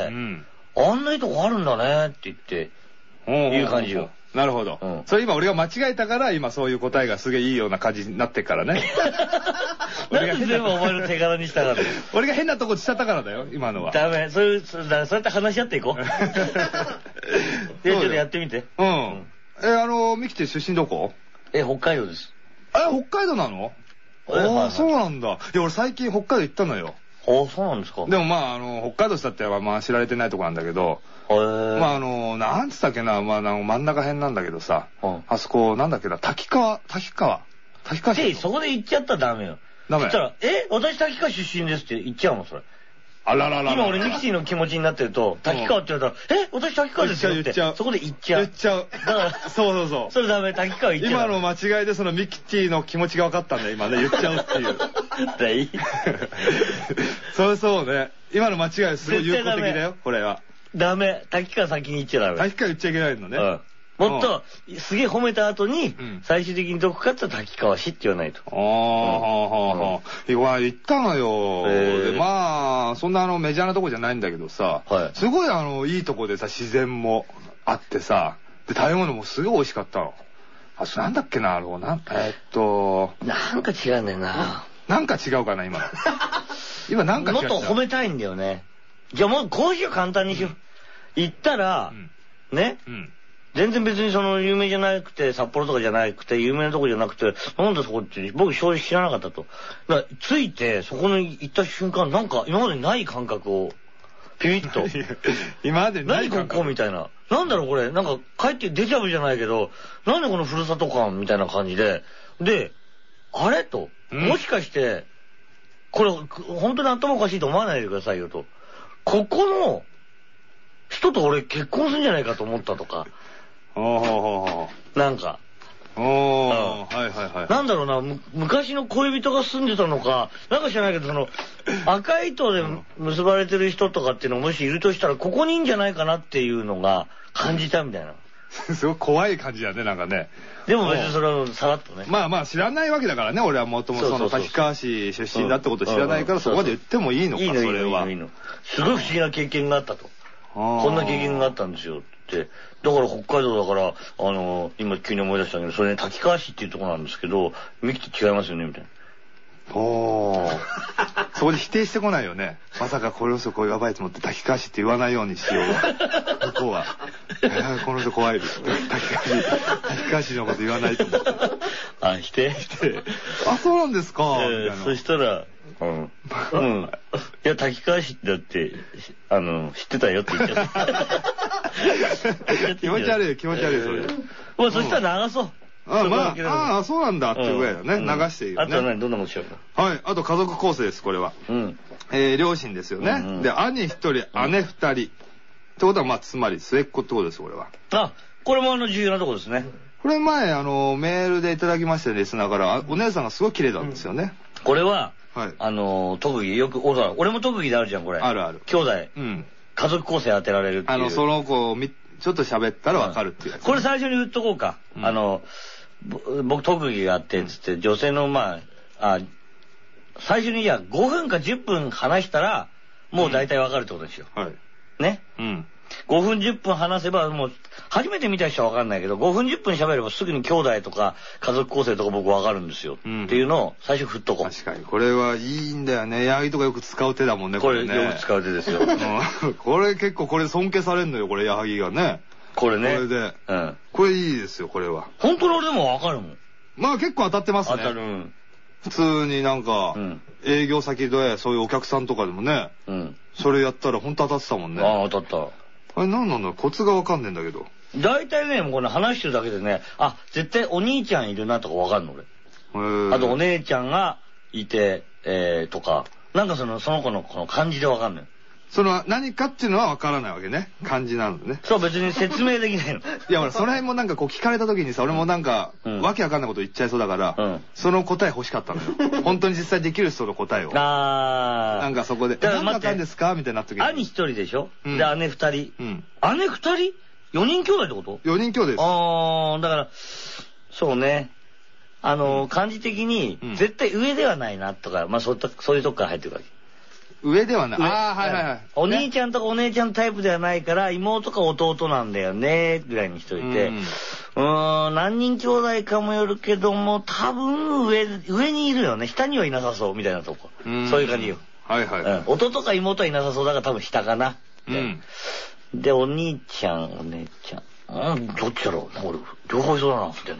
あんないいとこあるんだねって言って、いう感じよ。 なるほど。それ今俺が間違えたから、今そういう答えがすげえいいような感じになってからね。 なんで全部お前の手柄にしたから俺が変なとこしちゃったからだよ、今のは。 ダメ、そうやって話し合っていこう。ちょっとやってみて。 ミキティ出身どこ？ 北海道です。 北海道なの？ああ、そうなんだ。いや、俺最近北海道行ったのよ。 ああ、そうなんですか。 でもまあ、北海道したってまあ知られてないとこなんだけど、まあなんつったっけな、まあ真ん中辺なんだけどさ、あそこ、なんだっけな、滝川市。 そこで行っちゃったらダメよ。ダメ。そしたら、私滝川出身ですって言っちゃうの、それ。 あららら。 今俺ミキティの気持ちになってると、滝川って言われたら、私滝川ですよって。そこで言っちゃう。 言っちゃう。だから、そう。 それダメ、滝川言っちゃう。 今の間違いでそのミキティの気持ちが分かったんだよ、今ね、言っちゃうっていう。そうね。今の間違いすごい有効的だよ、これは。 ダメ、滝川先に言っちゃダメ。 滝川言っちゃいけないのね。 もっと、すげえ褒めた後に、最終的にどこかって滝川市って言わないと。 行ったのよ。まあ、そんなメジャーなとこじゃないんだけどさ、すごいいいとこでさ、自然もあってさ、で、食べ物もすごい美味しかったの。なんだっけな、なんか違うんだよな。 なんか違うかな、今。今なんか違う。 もっと褒めたいんだよね。じゃあもう、こうしよう、簡単にしよう。行ったら、ね。全然別に有名じゃなくて、札幌とかじゃなくて、有名なとこじゃなくて、なんだそこって、僕正直知らなかったと。だから、着いて、そこに行った瞬間、なんか今までない感覚を、ピピッと。 今までない感覚。何ここみたいな。なんだろうこれ、なんか帰ってデジャブじゃないけど、なんでこのふるさと感みたいな感じで、で、あれと、もしかして、これ、本当に頭おかしいと思わないでくださいよと。ここの人と俺結婚するんじゃないかと思ったとか。なんか。なんだろうな、昔の恋人が住んでたのか、なんか知らないけど、赤い糸で結ばれてる人とかっていうのもしいるとしたら、ここにいいんじゃないかなっていうのが感じたみたいな。 すごい怖い感じだね、なんかね。 でも別にそれはさらっとね。 まあ知らないわけだからね、俺はもともとその滝川市出身だってこと知らないから、そこまで言ってもいいのか、それは。 すごい不思議な経験があったと。こんな経験があったんですよって。だから北海道だから、今急に思い出したけど、それね、滝川市っていうところなんですけど、ミキと違いますよね、みたいな。 おー。そこで否定してこないよね。まさかこれをこうやばいと思って滝川市って言わないようにしよう。向こうは。この人怖い。滝川市のこと言わないと思って。 あ、否定あ、そうなんですか。 そしたら、いや、滝川市だって、知ってたよって言っちゃった。 気持ち悪い、気持ち悪い、それ。 もうそしたら流そう。 ああ、そうなんだっていうぐらいだね。流していいよね。 あとは何、どんなことしようか。はい。あと家族構成です、これは。両親ですよね。で、兄一人、姉二人。ってことは、まあ、つまり末っ子ってことです、これは。 あ、これも重要なとこですね。 これ前、メールでいただきましたね、リスナーから。お姉さんがすごい綺麗なんですよね。 これは、特技、よく、俺も特技であるじゃん、これ。 あるある。 兄弟。家族構成当てられるっていう。 その子、ちょっと喋ったらわかるっていうやつ。 これ最初に言っとこうか。僕特技があって、つって、女性の、最初に5分か10分話したら、もう大体わかるってことですよ。 はい。 ね。5分10分話せば、もう、初めて見た人はわかんないけど、5分10分喋ればすぐに兄弟とか家族構成とか僕わかるんですよ。っていうのを最初振っとこう。 確かに。これはいいんだよね。ヤギとかよく使う手だもんね、 これね。よく使う手ですよ。 これ結構これ尊敬されんのよ、これ、ヤギがね。 これね。 これで。これいいですよ、これは。 本当に俺でもわかるもん。 まあ結構当たってますね。 当たる。 普通になんか、営業先でそういうお客さんとかでもね、それやったら本当当たってたもんね。 ああ、当たった。 あれ何なんだろう、コツがわかんねえんだけど。 大体ね、この話してるだけでね、あ、絶対お兄ちゃんいるなとかわかるの俺。あとお姉ちゃんがいて、とか、なんかその子のこの感じでわかんない。 その何かっていうのはわからないわけね。感じなのね。 そう、別に説明できないの。 いや、ほら、その辺もなんかこう聞かれた時にさ、俺もなんか、わけわかんないこと言っちゃいそうだから、その答え欲しかったのよ。本当に実際できる人の答えを。なんかそこで、何だったんですかみたいになった時に。 兄一人でしょで、姉二人。姉二人 ?4 人兄弟ってこと ?4 人兄弟です。 だから、そうね。漢字的に、絶対上ではないなとか、まあそういうとこから入ってくるわけ。 上ではない。ああ、はいはいはい。 お兄ちゃんとかお姉ちゃんタイプではないから、妹か弟なんだよね、ぐらいにしといて。何人兄弟かもよるけども、多分上にいるよね。下にはいなさそう、みたいなとこ。そういう感じよ。 はいはい。 弟か妹はいなさそうだから多分下かな。で、お兄ちゃん、お姉ちゃん。どっちだろう俺、両方いそうだな、みたい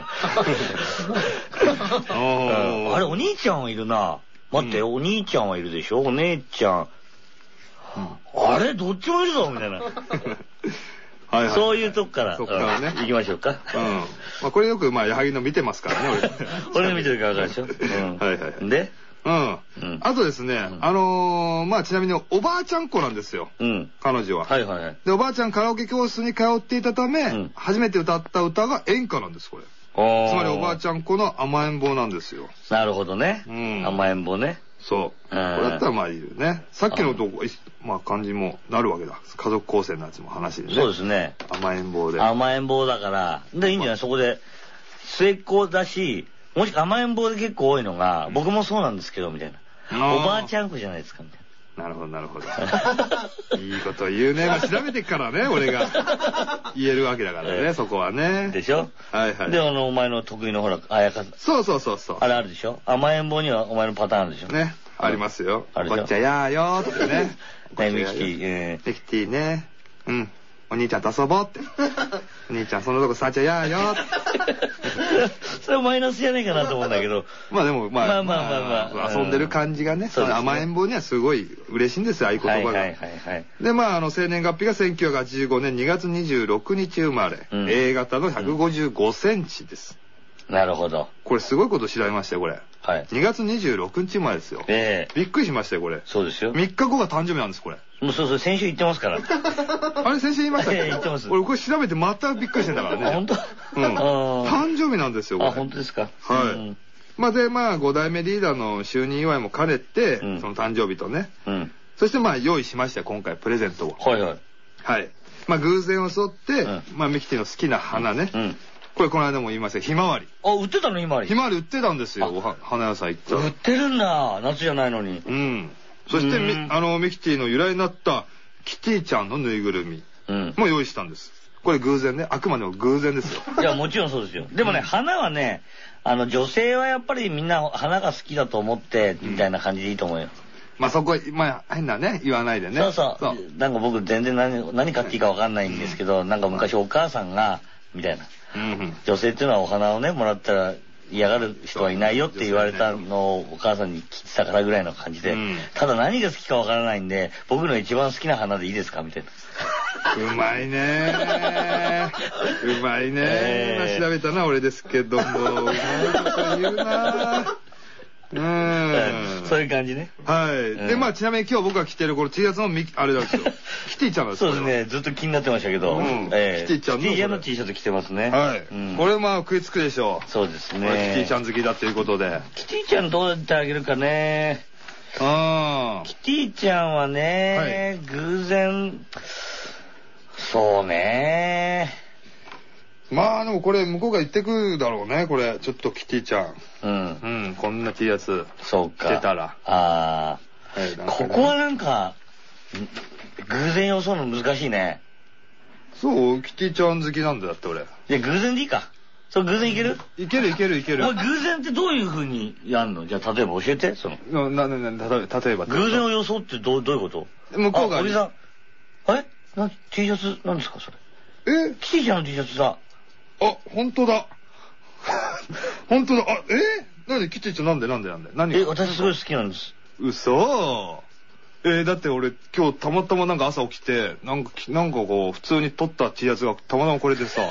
な。あれ、お兄ちゃんはいるな。待って、お兄ちゃんはいるでしょお姉ちゃん。あれどっちもいるぞみたいな。そういうとこから行きましょうか。 これよく、矢作の見てますからね、 俺の見てるから分かるでしょ。 はいはい。 であとですね、ちなみにおばあちゃん子なんですよ。彼女は。 はいはいはい。 で、おばあちゃんカラオケ教室に通っていたため、初めて歌った歌が演歌なんです、これ。つまりおばあちゃん子の甘えん坊なんですよ。 なるほどね。甘えん坊ね。 そう。これだったらいいよね。さっきのとこ、感じもなるわけだ。家族構成のやつも話でね。 そうですね。 甘えん坊で。 甘えん坊だから。で、いいんじゃないそこで、末っ子だし、もし甘えん坊で結構多いのが、僕もそうなんですけど、みたいな。おばあちゃん子じゃないですか、みたいな。 なるほど、なるほど。いいこと言うね。調べてからね、俺が言えるわけだからね、そこはね。 でしょはいはい。 で、お前の得意のほら、あやか。 そう。 あれあるでしょ甘えん坊にはお前のパターンあるでしょね。ありますよ。こっちゃやーよーってね。 ミキティ。 ミキティね。お兄ちゃんと遊ぼうって。お兄ちゃんそのとこさちゃやーよーって。 それはマイナスじゃねえかなと思うんだけど。 でも遊んでる感じがね、甘えん坊にはすごい嬉しいんですよ、ああいう言葉が。で、生年月日が1985年2月26日生まれ。A 型の155センチです。 なるほど。 これすごいこと調べましたよ、これ。 はい。 2月26日前ですよ。びっくりしましたよ、これ。 そうですよ。 3日後が誕生日なんです、これ。 もうそう、先週言ってますから。 あれ、先週言いましたっけ？ 言ってます。 俺、これ調べてまたびっくりしてんだからね。 本当？ 誕生日なんですよ、これ。 本当ですか？ はい。で、5代目リーダーの就任祝いも兼ねて、その誕生日とね。そして用意しましたよ、今回、プレゼントを。 はいはい。 はい。 まあ偶然を沿って、まあミキティの好きな花ね。これこの間も言いましたひまわり。 あ、売ってたのひまわり。 ひまわり売ってたんですよ、花屋さん行ったら。 売ってるんだ、夏じゃないのに。 そしてミキティの由来になったキティちゃんのぬいぐるみも用意したんです。これ偶然ね、あくまでも偶然ですよ。 いや、もちろんそうですよ。でもね、花はね、女性はやっぱりみんな花が好きだと思って、みたいな感じでいいと思うよ。 まあそこ、まあ変なね、言わないでね。 そうそう。なんか僕全然何買っていいかわかんないんですけど、なんか昔お母さんが、みたいな。女性っていうのはお花をね、もらったら嫌がる人はいないよって言われたのをお母さんに聞いてたからぐらいの感じで、ただ何が好きかわからないんで、僕の一番好きな花でいいですかみたいな。 うまいねうまいね調べたな俺ですけども、うまいこと言うなそういう感じね。 はい。で、まあちなみに今日僕が着てるこの T シャツのあれなんですよ。キティちゃんなんです。 そうですね。ずっと気になってましたけど。キティちゃんの T シャツ着てますね。 はい。これまあ食いつくでしょう。 そうですね。 キティちゃん好きだということで。 キティちゃんどうやってあげるかね。キティちゃんはね、偶然、そうね。 まあでもこれ向こうが言ってくだろうね、これ。ちょっとキティちゃん。こんな T シャツ着てたら。 ここはなんか、偶然予想の難しいね。 そう、キティちゃん好きなんだって俺。 いや、偶然でいいか。そう、偶然いける？ いける。 お前偶然ってどういう風にやんの？じゃあ例えば教えて、例えば。 偶然を予想ってどういうこと？ 向こうが。 おじさん。T シャツなんですかそれ。キティちゃんの T シャツだ。 あ、本当だ。本当だ。あ、なんでキティちゃんなんで何？ 私すごい好きなんです。 嘘。だって俺今日たまたまなんか朝起きて、なんかこう普通に撮った T シャツがたまたまこれでさ。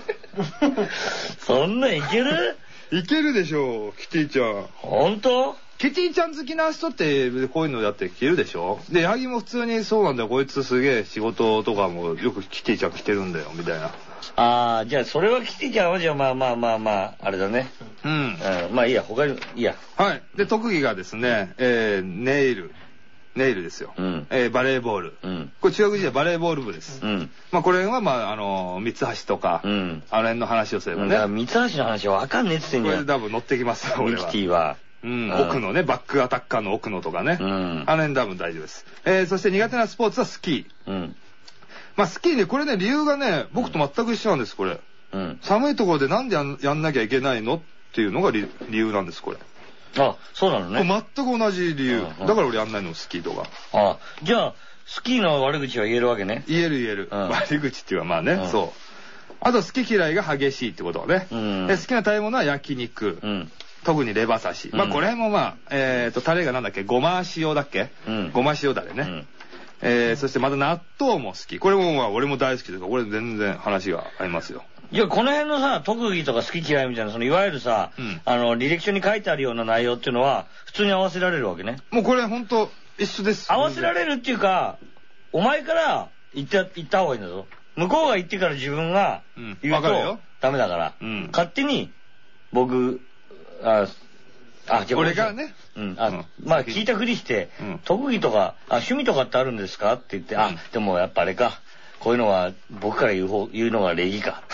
そんなんいける？ いけるでしょ、キティちゃん。 本当？ キティちゃん好きな人ってこういうのだって着るでしょ。で、ヤギも普通にそうなんだよ。こいつすげえ仕事とかもよくキティちゃん着てるんだよ、みたいな。 じゃあそれはキティちゃんはじゃあまあ、あれだね。まあいいや、他に、いいや。 はい。で、特技がですね、ネイルですよ。バレーボール。これ中学時代バレーボール部です。まあこれはまあ三橋とか、あの辺の話をすればね。だから三橋の話はわかんねえって言ってんじゃん。 これ多分乗ってきますよ、 俺は。ミキティは。 奥のね、バックアタッカーの奥のとかね。あの辺多分大丈夫です。そして苦手なスポーツはスキー。まあスキーね、これね、理由がね、僕と全く一緒なんです、これ。寒いところでなんでやんなきゃいけないのっていうのが理由なんです、これ。 あ、そうなのね。 全く同じ理由。だから俺やんないの、スキーとか。 じゃあ、スキーの悪口は言えるわけね。 言える。悪口っていうかまあね、そう。あと好き嫌いが激しいってことはね。好きな食べ物は焼肉。特にレバ刺し。まあこれもまあ、タレがなんだっけ、ごま塩だっけ？ごま塩だれね。そしてまた納豆も好き。これもまあ俺も大好きですから、これ全然話が合いますよ。 いや、この辺のさ、特技とか好き嫌いみたいな、そのいわゆるさ、履歴書に書いてあるような内容っていうのは、普通に合わせられるわけね。 もうこれほんと一緒です。 合わせられるっていうか、お前から言った方がいいんだぞ。向こうが言ってから自分が言うとダメだから、勝手に僕、じゃあ俺がね。 まあ聞いたふりして、特技とか、趣味とかってあるんですかって言って、でもやっぱあれか。こういうのは僕から言うのが礼儀か。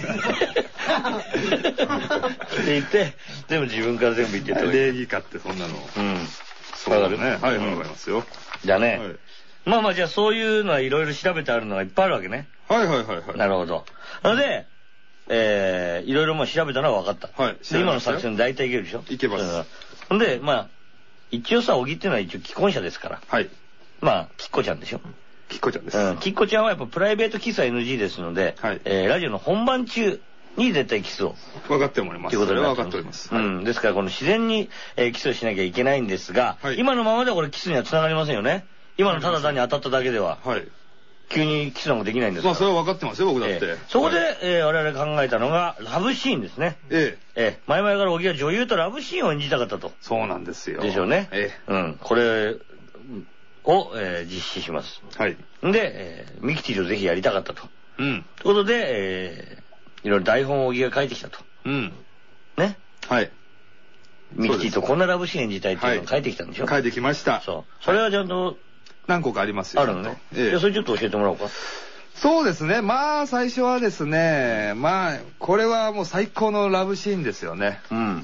って言って、でも自分から全部言ってた。 礼儀かってそんなの。 そうだね。 はい、わかりますよ。 じゃあね。まあじゃあそういうのはいろいろ調べてあるのがいっぱいあるわけね。 はい。 なるほど。なので、いろいろもう調べたのは分かった。 はい。 今の作戦大体いけるでしょ？ いけます。 ほんで、まあ、一応さ、小木っていうのは一応既婚者ですから。 はい。 まあ、きっこちゃんでしょ？ きっこちゃんです。 きっこちゃんはやっぱプライベートキスは NG ですので、ラジオの本番中に絶対キスを。 分かっております。 ということで分かっております。 ですからこの自然にキスをしなきゃいけないんですが、今のままではこれキスには繋がりませんよね。今のただ単に当たっただけでは。急にキスなんかできないんですから。 まあそれは分かってますよ、僕だって。 そこで我々考えたのがラブシーンですね。前々から小木は女優とラブシーンを演じたかったと。 そうなんですよ。 でしょうね。これを実施します。で、ミキティとぜひやりたかったと。ということで、いろいろ台本を小木が書いてきたと。ね。ミキティとこんなラブシーン演じたいっていうのを書いてきたんでしょ？ 書いてきました。 そう。それはちゃんと何個かありますよ。 あるのね。じゃあそれちょっと教えてもらおうか。 そうですね。まあ最初はですね、まあこれはもう最高のラブシーンですよね。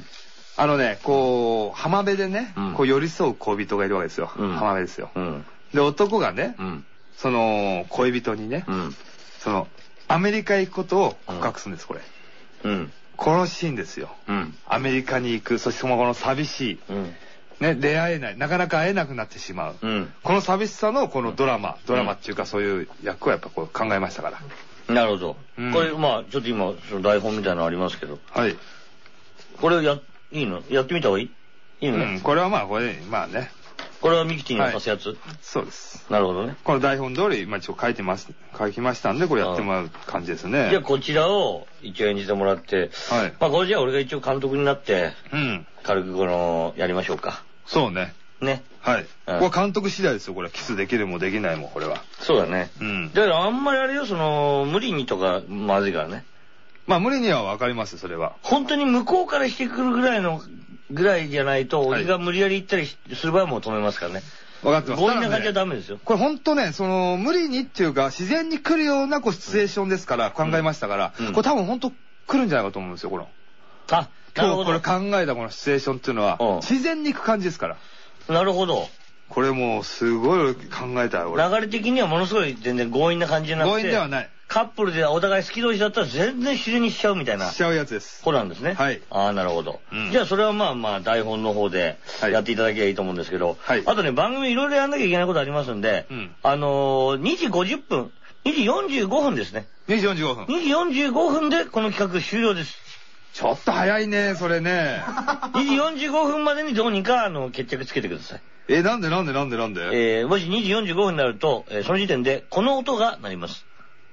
こう浜辺でね、こう寄り添う恋人がいるわけですよ。浜辺ですよ。で男がね、その恋人にね、そのアメリカ行くことを告白するんですこれ。このシーンですよ。アメリカに行く、そしてこの寂しい。ね、出会えない、なかなか会えなくなってしまう。この寂しさのこのドラマっていうかそういう役をやっぱこう考えましたから。 なるほど。これまあちょっと今その台本みたいなのありますけど。はい。これいいの？やってみた方がいい？いいのね。 これはまあこれまあね。 これはミキティに渡すやつ？ そうです。 なるほどね。 この台本通り今一応書きましたんでこれやってもらう感じですね。 じゃあこちらを一応演じてもらって、まあこれじゃあ俺が一応監督になって、軽くこのやりましょうか。 そうね。 ね。 はい。これ監督次第ですよ、これ。キスできるもできないも、これは。 そうだね。だからあんまりあれよ、無理にとかまずいからね。 まあ無理にはわかります、それは。 本当に向こうからしてくるぐらいじゃないと、俺が無理やり行ったりする場合も止めますからね。 分かってます。 強引な感じはダメですよ。 これ本当ね、無理にっていうか、自然に来るようなシチュエーションですから、考えましたから、これ多分本当来るんじゃないかと思うんですよ、この。 あ、 今日これ考えたこのシチュエーションっていうのは、自然に行く感じですから。 なるほど。 これもうすごい考えたよ、俺。 流れ的にはものすごい全然強引な感じじゃなくて。 強引ではない。 カップルでお互い好き同士だったら全然自然にしちゃうみたいな。 しちゃうやつです。 そうなんですね。 はい。 ああ、なるほど。じゃあそれはまあまあ台本の方でやっていただければいいと思うんですけど、あとね、番組いろいろやんなきゃいけないことありますんで、2時50分、2時45分ですね。 2時45分。 2時45分でこの企画終了です。 ちょっと早いね、それね。 2時45分までにどうにか決着つけてください。 なんでもし 2時45分になると、その時点でこの音が鳴ります。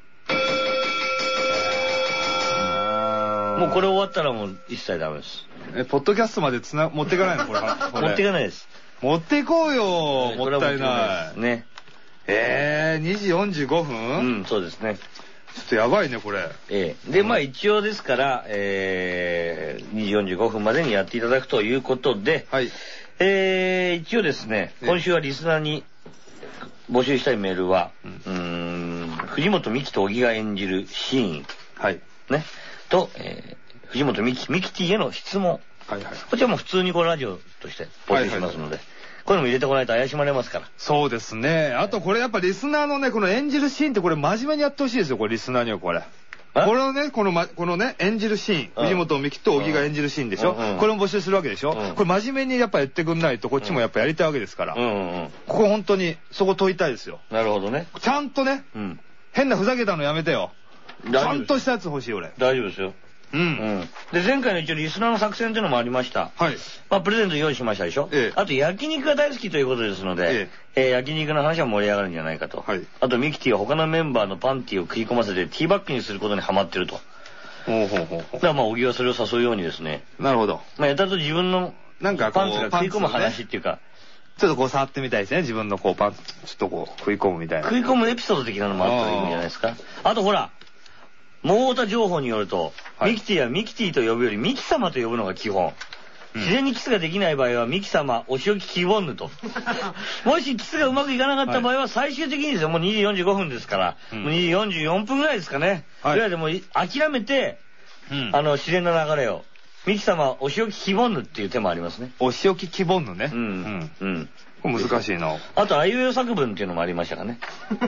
もうこれ終わったらもう一切ダメです。 ポッドキャストまで持っていかないのこれ。 持っていかないです。 持っていこうよ、もったいない。 ね。 2時45分？ そうですね。 ちょっとやばいね、これ。 で、まあ一応ですから、2時45分までにやっていただくということで、一応ですね、今週はリスナーに募集したいメールは、藤本美貴と小木が演じるシーン、ね、と、藤本美貴ティへの質問、こちらも普通にラジオとして募集しますので、こういうのも入れてこないと怪しまれますから。 そうですね。あとこれやっぱリスナーのね、この演じるシーンってこれ真面目にやってほしいですよ、これリスナーにはこれ。これをね、このね、演じるシーン、藤本美貴と小木が演じるシーンでしょ。これも募集するわけでしょ。これ真面目にやっぱやってくんないとこっちもやっぱやりたいわけですから。ここ本当にそこ問いたいですよ。 なるほどね。 ちゃんとね、変なふざけたのやめてよ。ちゃんとしたやつ欲しい俺。 大丈夫ですよ。で、前回の一応リスナーの作戦っていうのもありました。まあ、プレゼント用意しましたでしょ。あと、焼肉が大好きということですので、焼肉の話は盛り上がるんじゃないかと。あと、ミキティは他のメンバーのパンティを食い込ませてティーバッグにすることにハマってると。だからまあ、小木はそれを誘うようにですね。 なるほど。 まあ、やたらと自分のパンツが食い込む話っていうか、 ちょっと触ってみたいですね。自分のパンツ、ちょっと食い込むみたいな。 食い込むエピソード的なのもあったらいいんじゃないですか。あとほら、モータ情報によると、ミキティはミキティと呼ぶよりミキ様と呼ぶのが基本。自然にキスができない場合はミキ様、お仕置き希望ぬと。もしキスがうまくいかなかった場合は最終的にですよ、もう2時45分ですから、もう2時44分ぐらいですかね。ぐらいでも諦めて、自然な流れを。ミキ様、お仕置き希望ぬっていう手もありますね。 お仕置き希望ぬね。難しいな。 あと、あいうえお作文っていうのもありましたかね。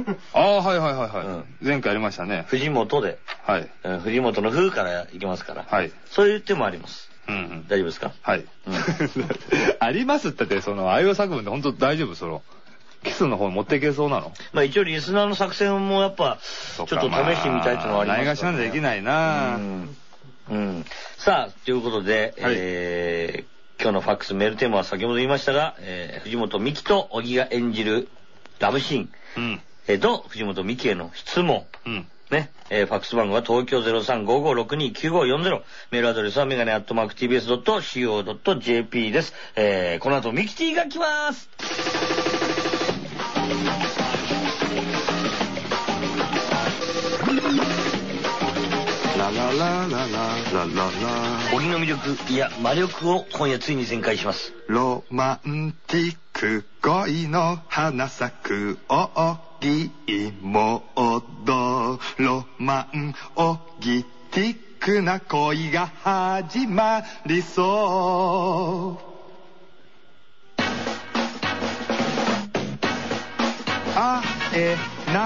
前回ありましたね。 藤本で。藤本の風からいきますから。そういう手もあります。大丈夫ですか？ ありますって言って、あいうえお作文で本当大丈夫？キスの方持っていけそうなの？ まあ一応リスナーの作戦もやっぱ、ちょっと試してみたいっていうのはあります。 ないがしなんできないな。 さあ、ということで、今日のファックスメールテーマは先ほど言いましたが、藤本美貴と小木が演じるラブシーン、と藤本美貴への質問、ね、ファックス番号は東京 0355629540、メールアドレスはメガネ@tbs.co.jp です。この後ミキティが来ます。小木の魅力、いや魔力を今夜ついに全開します。 ロマンティック恋の花咲く小ぎモードロマンオギティックな恋が始まりそう。会え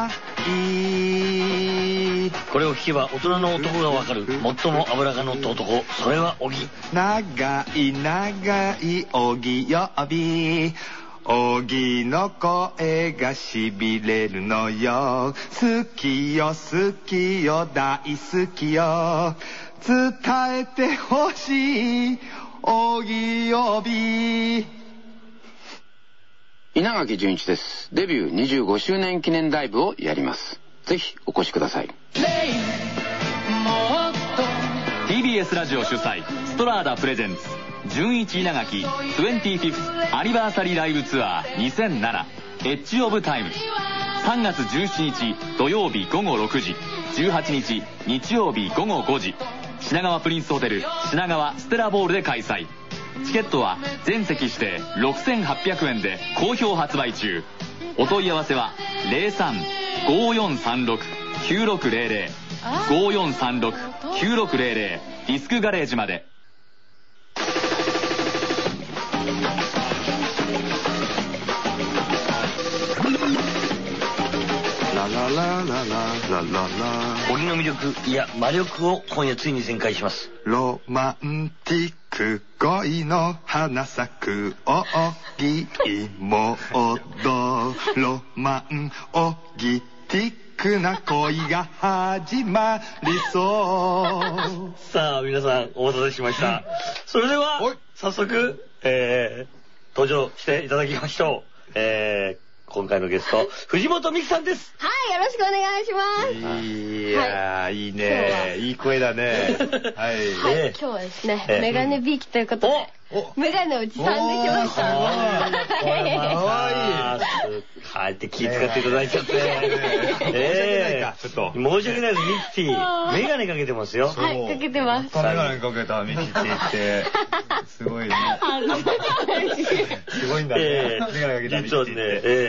ないこれを聞けば大人の男がわかる最も脂が乗った男、それは小木。 長い長い小木呼び、小木の声がしびれるのよ。好きよ好きよ大好きよ、伝えてほしい小木呼び。 稲垣潤一です。デビュー25周年記念ライブをやります。ぜひお越しください。 TBS ラジオ主催ストラーダプレゼンツ純一稲垣 25th アニバーサリーライブツアー2007エッジオブタイム、3月17日土曜日午後6時、18日日曜日午後5時、品川プリンスホテル品川ステラボールで開催。チケットは全席指定6800円で好評発売中。お問い合わせは 03-5436-9600 5436-9600 ディスクガレージまで。 小木の魅力、いや魔力を今夜ついに全開します。 ロマンティック恋の花咲く小木モードロマンオギティックな恋が始まりそう。 さあ皆さんお待たせしました。それでは早速、登場していただきましょう。今回のゲスト藤本美貴さんです。 はい、よろしくお願いします。 いやー、いいね、いい声だね。はい、 今日はですね、メガネビーキということでメガネおじさんできました。かわいい。はいって気使っていただいちゃって。申し訳ないです、ミキティ。メガネかけてますよ。 はい、かけてます。 メガネかけたミキティって、すごいね。すごいんだね。メガネかけたミキティって。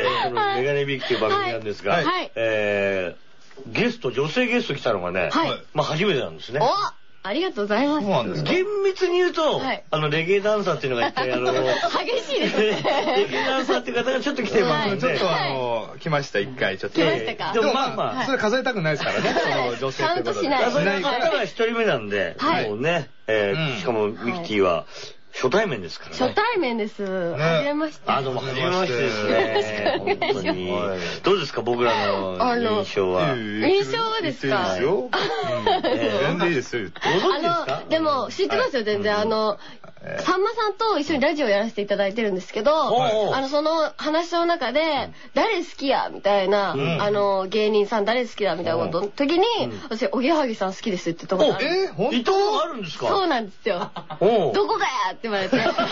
実はね、このメガネビーキという番組なんですが、ゲスト、女性ゲスト来たのがね、まあ初めてなんですね。 ありがとうございます。 厳密に言うと、レゲエダンサーっていうのがいて、 激しいですね。 レゲエダンサーっていう方がちょっと来てますので。 ちょっと来ました、一回ちょっと。 来ましたか。 でもまあ、それ数えたくないですからね、その女性ってことで。 数えない方が一人目なんで、もうね、しかもミキティは、初対面ですからね。 初対面です。はじめまして。 どうもはじめましてですね。本当に。どうですか、僕らの印象は。 印象はですか。 全然いいですよ。 ご存知ですか？ でも知ってますよ、全然。さんまさんと一緒にラジオやらせていただいてるんですけど、その話の中で、誰好きやみたいな、芸人さん誰好きだみたいなことの時に、私、おぎやはぎさん好きですって言ったことある。 言ったことあるんですか？ そうなんですよ。どこがやって言われて。なんで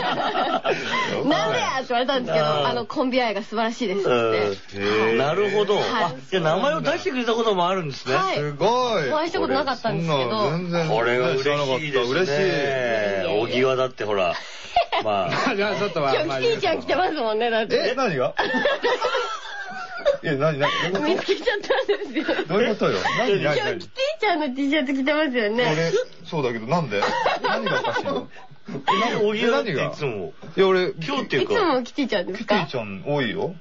やって言われたんですけど、コンビ愛が素晴らしいですって。 なるほど。じゃあ名前を出してくれたこともあるんですね。 すごい。 お会いしたことなかったんですけど。 これは嬉しいですね。嬉しい。小木はだってほら、まあ。 じゃあちょっと今日キティちゃん来てますもんね、だって。 何が？何見つけちゃったんですよ。 どういうことよ。 今日キティちゃんの T シャツ着てますよね。 俺、そうだけどなんで？何がおかしいの？ 小木はっていつも。 いや俺、 今日っていうか。 いつもキティちゃんですか？ キティちゃん多いよ。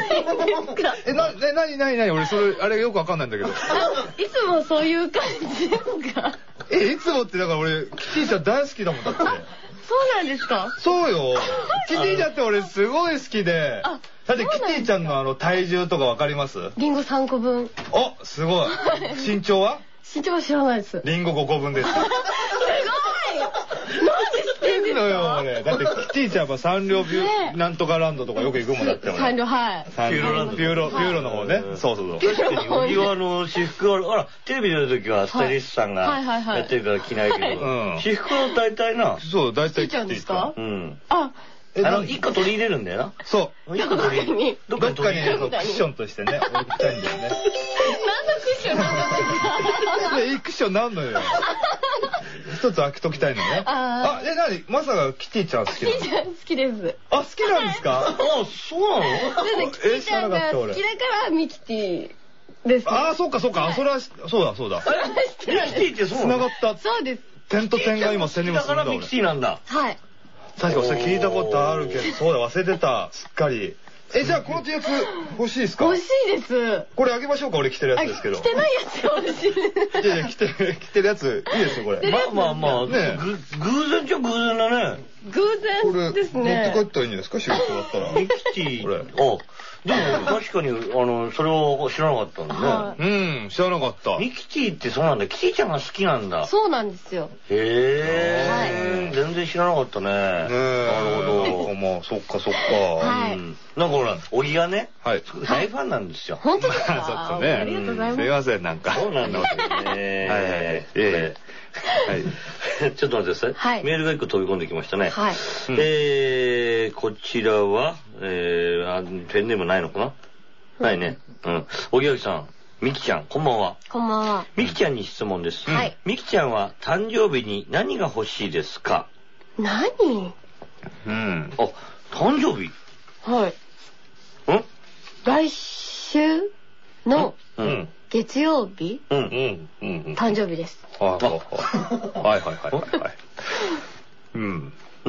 何俺それ、あれよくわかんないんだけど。いつもそういう感じですか？ いつもってだから俺、キティちゃん大好きだもんだって。そうなんですか？ そうよ。キティちゃんって俺すごい好きで。だってキティちゃんの体重とかわかります？ リンゴ3個分。 すごい。身長は？ 身長は知らないです。 リンゴ5個分です。すごい！ なんで知ってんのよ俺。だってキティちゃんはサンリオなんとかランドとかよく行くもんだって俺。 サンリオ、はい。 ピューロランド。 ピューロの方ね。そう。 確かに小木は私服は、テレビ出る時はスタイリストさんがやってるから着ないけど、私服は大体な。 そう、大体キティちゃんですか？ うん。 一個取り入れるんだよな。 そう。 一個取り入れる。 どっかにクッションとしてね、置きたいんだよね。 何のクッションなんですか？ いいクッションなんのよ。 一つ開けときたいのね。あ、何まさかキティちゃん好きなの？ キティちゃん好きです。 あ、好きなんですか？ あ、そうなの？ キティちゃんが好きだからミキティです。 あ、そうかそうか。それは、そうだそうだ。 ミキティってそう繋がった。 そうです。 点と点が今線に結んだ。 だからミキティなんだ。 はい。 確かそれ聞いたことあるけど、そうだ、忘れてた。すっかり。じゃあこの T シャツ欲しいですか？ 欲しいです。 これあげましょうか、俺着てるやつですけど。 着てないやつが欲しい。 いやいや、着てるやつ、いいですよ、これ。 まあ、偶然っちゃ偶然だね。 偶然ですね。 持って帰ったらいいんじゃないですか、仕事だったら。 ミキティ。これ。でも確かに、それを知らなかったんだね。知らなかった。 ミキティってそうなんだ。キティちゃんが好きなんだ。 そうなんですよ。 へぇ。全然知らなかったね。なるほど。 まあ、そっかそっか。 なんかほら、小木がね、大ファンなんですよ。 本当ですか？ そうですね。 ありがとうございます。 すいません、なんか。 そうなんだよね。はい。ちょっと待ってください。メールが一個飛び込んできましたね。はい。こちらは、ペンネームないのかな？ないね。小木さん、ミキちゃん、こんばんは。 こんばんは。 ミキちゃんに質問です。はい。ミキちゃんは誕生日に何が欲しいですか？ 何？ あ、誕生日？ はい。来週の月曜日？誕生日です。 はい。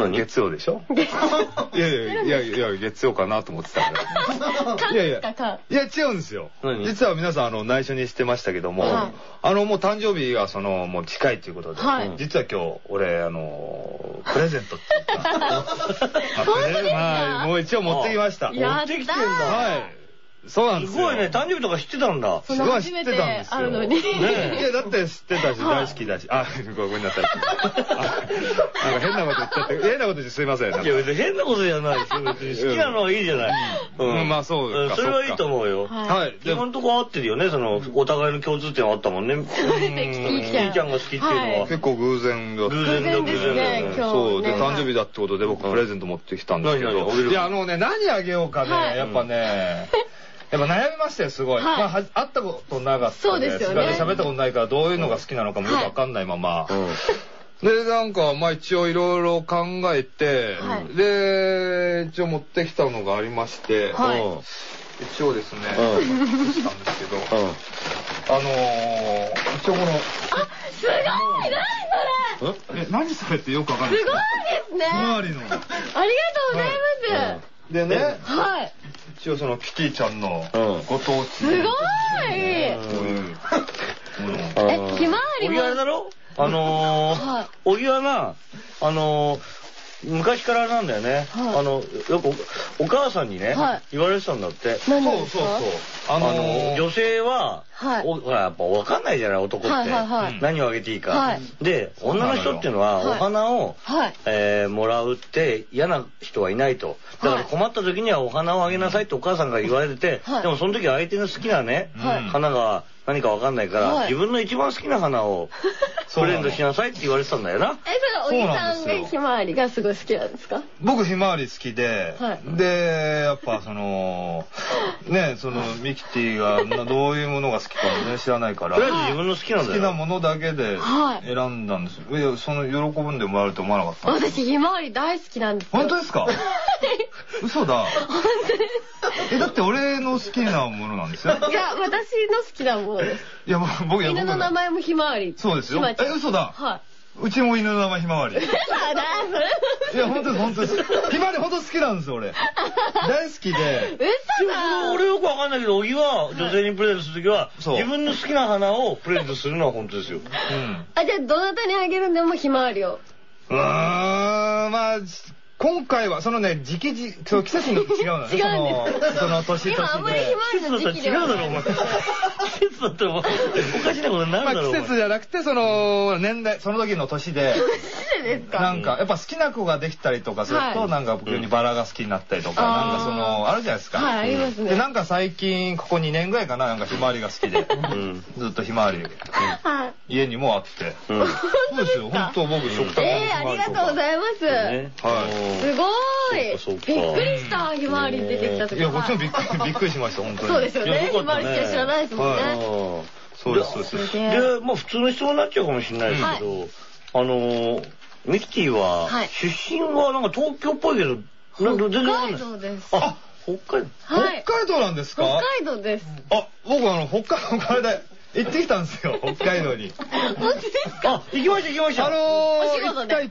月曜でしょ？いや、月曜かなと思ってたんだ。いや、違うんですよ。実は皆さん、内緒にしてましたけども、もう誕生日がもう近いということで、実は今日、俺、プレゼントっていうか、もう一応持ってきました。 持ってきてんだ。 はい。そうなんですよ。 すごいね、誕生日とか知ってたんだ。 すごい知ってたんですよ。いや、だって知ってたし、大好きだし。ごめんなさい。なんか変なこと言っちゃって、変なこと言ってすいません。いや、 別に変なことじゃないですよ。好きなのはいいじゃない。 まあそうか。 それはいいと思うよ。はい。今んとこ合ってるよね、お互いの共通点あったもんね。キティちゃんが好きっていうのは。 結構偶然だった。 偶然ですね。 そう。で、誕生日だってことで僕プレゼント持ってきたんですけど。いや、何あげようかね、やっぱね。やっぱ悩みましたよ、すごい。まあ、会ったことなかったんで、喋ったことないから、どういうのが好きなのかもよくわかんないまま。で、なんか、まあ一応いろいろ考えて、で、一応持ってきたのがありまして、一応ですね、持ってきたんですけど、一応この、 すごい！何それ？ 何それってよくわかんない。 すごいですね！ ひまわりの。 ありがとうございます。 でね、一応キティちゃんのご当地。 すごい！ひまわりも。 おぎわだろ？おぎわな、昔からなんだよね。よくお母さんにね、言われてたんだって。 そう。 女性は、やっぱ分かんないじゃない、男って。何をあげていいか。で、女の人っていうのは、お花をもらうって嫌な人はいないと。だから困った時にはお花をあげなさいってお母さんが言われてて、でもその時相手の好きなね、花が何か分かんないから、自分の一番好きな花をプレゼントしなさいって言われてたんだよな。 それおじさんがひまわりがすごい好きなんですか？ 僕ひまわり好きで、で、やっぱね、ミキティがどういうものが好きかもね知らないから、 とりあえず自分の好きなんだよ。 好きなものだけで選んだんですよ。いや、喜ぶんでもらえると思わなかった。 私ひまわり大好きなんですよ。 本当ですか？嘘だ。だって俺の好きなものなんですよ。 いや、私の好きなものです。 いや、僕犬の名前もひまわり。 そうですよ。嘘だ。 はい。 うちも犬の名前ひまわり。いや、本当です。ひまわり本当好きなんですよ、俺。大好きで。 嘘だ。 俺よくわかんないけど、小木は女性にプレゼントするときは、自分の好きな花をプレゼントするのは本当ですよ。 じゃあ、どなたにあげるんでもひまわりを。 まあ、今回は、季節に違うのね。 違うんです。 年々で。 今あんまりひまわりの時期では。 違うだろ、お前。季節だっておかしなことになるだろ。 季節じゃなくて、年代、その時の年で。なんか、やっぱ好きな子ができたりとかすると、なんか急にバラが好きになったりとか、なんかあるじゃないですか。 はい、ありますね。 で、なんか最近、ここ2年ぐらいかな、なんかひまわりが好きで、ずっとひまわり、家にもあって。そうですよ、本当僕、食卓のひまわりとか。 ありがとうございます。はい。すごい。びっくりした、ひまわり出てきた時。 いや、こっちもびっくりしました、本当に。 そうですよね。ひまわりしか知らないですもんね。 そうです。 で、まあ普通の質問になっちゃうかもしれないですけど、 ミキティは、出身はなんか東京っぽいけど、全然わかんない。 北海道です。 あ、北海道。 北海道なんですか？ 北海道です。 あ、僕北海道から行ってきたんですよ、北海道に。 本当ですか？ あ、行きました行きました。 行った。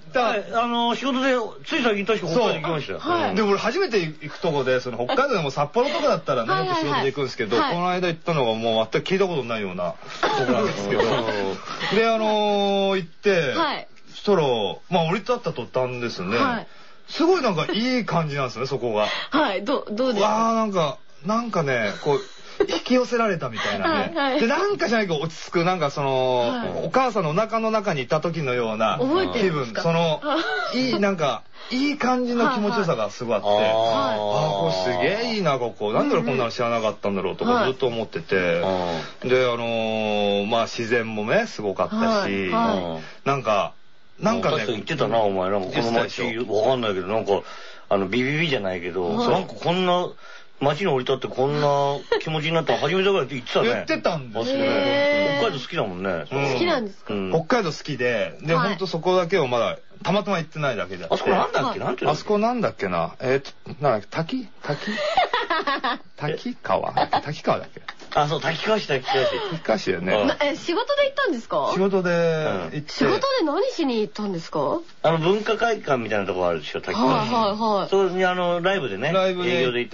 仕事で、つい最近確か北海道行きましたよ。 で、俺初めて行くとこで、北海道でも札幌とかだったらね、よく仕事で行くんですけど、この間行ったのがもう全く聞いたことないようなとこなんですけど。で、行って、そしたら、まあ降り立った途端ですね。すごいなんかいい感じなんですね、そこが。 はい、どうですか？ わー、なんかね、こう、引き寄せられたみたいなね。で、なんかじゃないか落ち着く、なんかお母さんのお腹の中にいた時のような気分、なんか、いい感じの気持ちよさがすごいあって、これすげえいいな、ここ。なんで俺こんなの知らなかったんだろうとかずっと思ってて、で、まあ自然もね、すごかったし、なんかね。 言ってたな、お前。なんかこの街、わかんないけど、なんか、ビビビじゃないけど、なんかこんな、街に降り立ってこんな気持ちになったの初めてぐらいって言ってたね。 言ってたんですよね。北海道好きだもんね。 好きなんですか？ 北海道好きで、ほんとそこだけをまだ、たまたま行ってないだけで。 あそこなんだっけ？ あそこなんだっけな。滝川だっけ？ あ、そう、滝川市だよね。 仕事で行ったんですか？ 仕事で行って。 仕事で何しに行ったんですか？ 文化会館みたいなとこあるでしょ、滝川市。それにライブでね、営業で行って。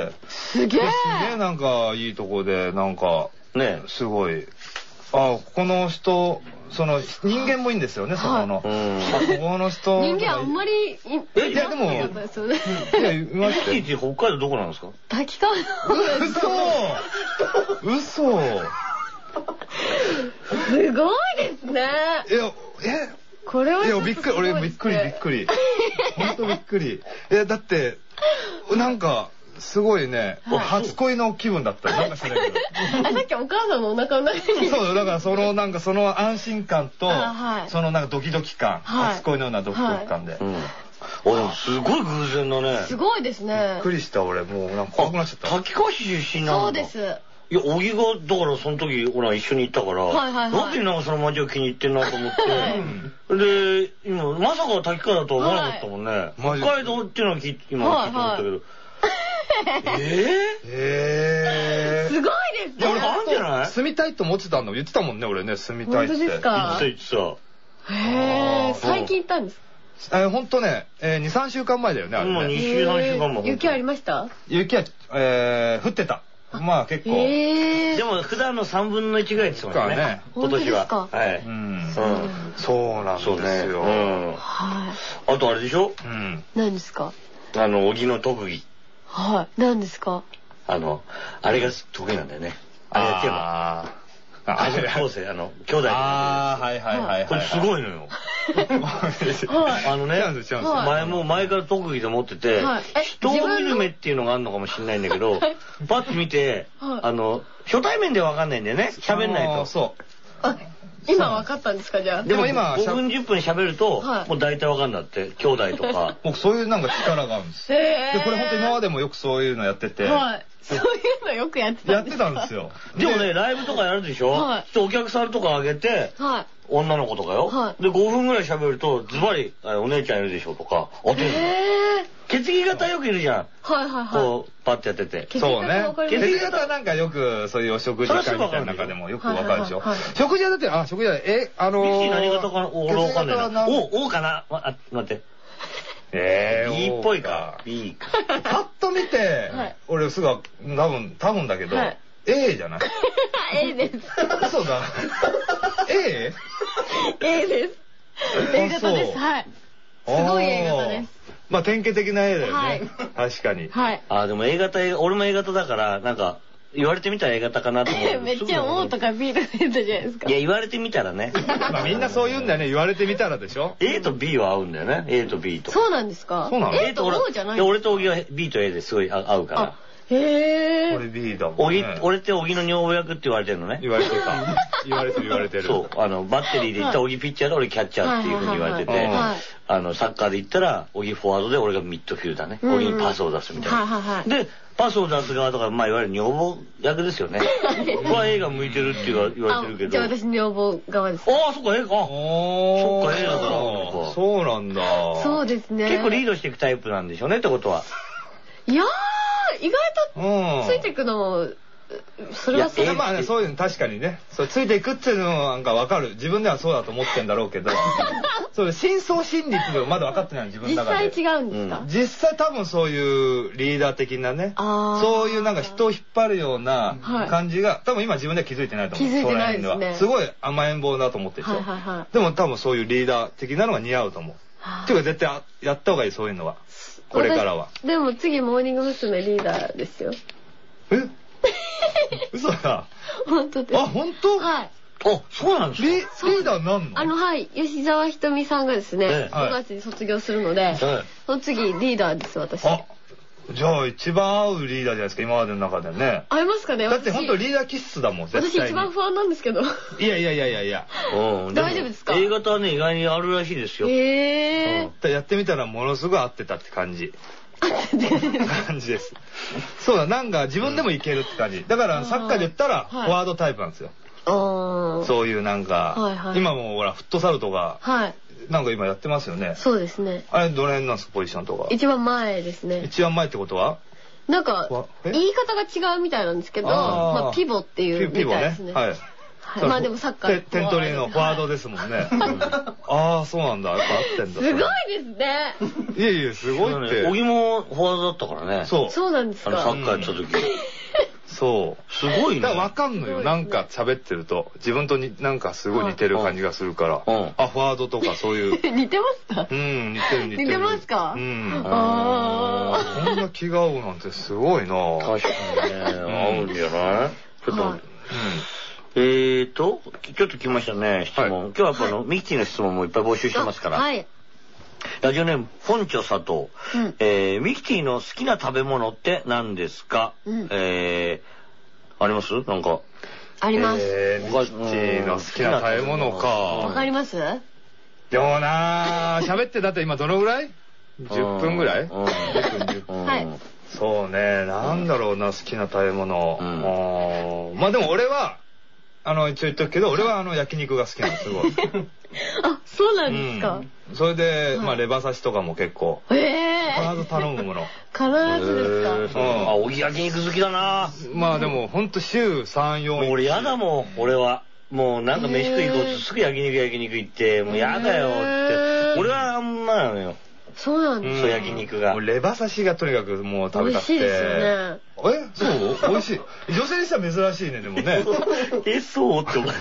すげえなんかいいとこで、なんか、ね、すごい。この人、人間もいいんですよね、そこの。この人。 人間あんまり、いや、でも、いや、いましたよ。 北海道どこなんですか？ 滝川。 嘘すごいですね。これは。 いや、びっくり、俺びっくり。ほんとびっくり。だって、なんか、すごいね、初恋の気分だったよ。なんか知らないけど。 さっきお母さんのお腹の中に。 そう、だからその安心感と、なんかドキドキ感、初恋のようなドキドキ感で。 すごい偶然だね。 すごいですね。 びっくりした、俺。もうなんか怖くなっちゃった。 滝川市出身なんだ。 そうです。 いや、小木が、だからその時、俺は一緒に行ったから、なんでなんかその街を気に入ってんなと思って、で、今、まさか滝川だとは思わなかったもんね。北海道っていうのは今聞いて思ったけど。 すごいですね。 俺あんじゃない？ 住みたいと思ってたの言ってたもんね、俺ね、住みたいって。 本当ですか？ 言ってた。 最近行ったんですか？ほんとね、2、3週間前だよね、あれね。 もう2週、3週間前。 雪ありました？ 雪は、降ってた。まあ結構。 でも普段の3分の1ぐらいですもんね。今年は。はい。 そうなんですよ。 あとあれでしょ？ 何ですか？ 小木の特技。 はい。何ですか？ あれが得意なんだよね。あれやってよ。後世、兄弟。 はい。 これすごいのよ。前から特技で持ってて、人を見る目っていうのがあるのかもしれないんだけど、パッと見て、初対面でわかんないんだよね。喋んないと。 そう。 今分かったんですか、じゃあ。 でも今、5分10分喋ると、もう大体わかんだって、兄弟とか。 僕そういうなんか力があるんです。で、これ本当今までもよくそういうのやってて。 そういうのよくやってたんですか？ やってたんですよ。 でもね、ライブとかやるでしょ？お客さんとかあげて、女の子とかよ。で、5分ぐらい喋ると、ズバリ、お姉ちゃんいるでしょとか、当てるの。血液型よくいるじゃん。こう、パッてやってて。 そうね。血液型はなんかよく、そういうお食事会みたいな中でもよくわかるでしょ。食事はだって、食事は、 ミキティ何型かな？俺わかんないな。O かな？待って。B っぽいか。B か。 パッと見て、俺すぐ、多分だけど、A じゃない？ A です。 嘘だ。A？ A です。A 型です。はい。すごい A 型です。 まあ典型的な A だよね。確かに。 でも A 型、俺も A 型だから、なんか、言われてみたら A 型かなと思う。 めっちゃ O とか B とか言ったじゃないですか。 いや、言われてみたらね。 まあみんなそう言うんだよね。言われてみたらでしょ？ A と B は合うんだよね。A と B と。 そうなんですか？ そうなの？ A と O じゃない？ 俺と小木は B と A ですごい合うから。 へ俺 B だもんね。 俺って小木の女房役って言われてるのね。 言われてるか。言われてる。 そう。バッテリーで言ったら小木ピッチャーで俺キャッチャーっていうふうに言われてて、サッカーで言ったら小木フォワードで俺がミッドフィルダーね。小木にパスを出すみたいな。で、 パスを出す側とか、まあいわゆる女房役ですよね。は映画向いてるって言われてるけど。 じゃあ私女房側です。 ああ、そっか、映画。そっか、映画だから。 そうなんだ。 そうですね。 結構リードしていくタイプなんでしょうねってことは。 いやー、意外とついていくのも、それはそう。 まあね、そういうの確かにね、ついていくっていうのなんかわかる。自分ではそうだと思ってんだろうけど、そう深層心理ってまだ分かってない自分の中で。 実際違うんですか？ 実際多分そういうリーダー的なね、そういうなんか人を引っ張るような感じが、多分今自分では気づいてないと思う。 気づいてないですね。 すごい甘えん坊だと思ってるでしょ。でも多分そういうリーダー的なのが似合うと思う。っていうか絶対やった方がいい、そういうのは。これからは。 でも次モーニング娘。リーダーですよ。 え嘘だ。 本当です。 あ、本当？ はい。 あ、そうなんですか。 リーダーなんの？ はい、吉沢ひとみさんがですね、5月に卒業するので、その次リーダーです、私。 あ、じゃあ一番合うリーダーじゃないですか、今までの中でね。 合いますかね？ だって本当リーダー気質だもん、 絶対に。私一番不安なんですけど。 いや。 大丈夫ですか ？A 型はね、意外にあるらしいですよ。 やってみたらものすごい合ってたって感じ。感じです。そうだ、なんか自分でもいけるって感じ。だからサッカーで言ったらフォワードタイプなんですよ。そういうなんか、今もほらフットサルとか、なんか今やってますよね。 そうですね。 あれどの辺なんですか、ポジションとか。 一番前ですね。 一番前ってことは？ なんか言い方が違うみたいなんですけど、まあピボっていうみたいですね。はい。まあでもサッカー点取りのフォワードですもんね。ああ、そうなんだ。やっぱ合ってんだ。 すごいですね。 いやすごいって。 小木もフォワードだったからね。 そうなんですか。 サッカーやった時。 そう。 すごいね。 だから分かんのよ。なんか喋ってると自分となんかすごい似てる感じがするから。あ、フォワードとかそういう。 似てますか？ 似てる。 似てますか？ こんな気が合うなんてすごいな。 確かにね。合うんじゃない？ちょっと。ちょっと来ましたね、質問。今日はやっぱミキティの質問もいっぱい募集してますから。ラジオネーム、ポンチョ佐藤。ミキティの好きな食べ物って何ですか？あります？なんか。 あります。 ミキティの好きな食べ物か。 わかります？ でもなぁ、喋ってだって今どのぐらい？ 10 分ぐらい？ はい。 そうね、なんだろうな、好きな食べ物。まあでも俺は、一応言っとくけど、俺は焼肉が好きなの、すごい。 あ、そうなんですか。 それで、まあレバ刺しとかも結構。必ず頼むもの。 必ずですか。 あ、おぎ焼肉好きだな。 まあでも、ほんと週3、4。 俺やだもん、俺は。もうなんか飯食い行こうとすぐ焼肉行って、もうやだよって。俺はあんまなのよ。 そうなんですか。焼肉が。 レバ刺しがとにかくもう食べたくて。 美味しいですよね。 そう美味しい。女性にしては珍しいね、でもね。 そうって思う。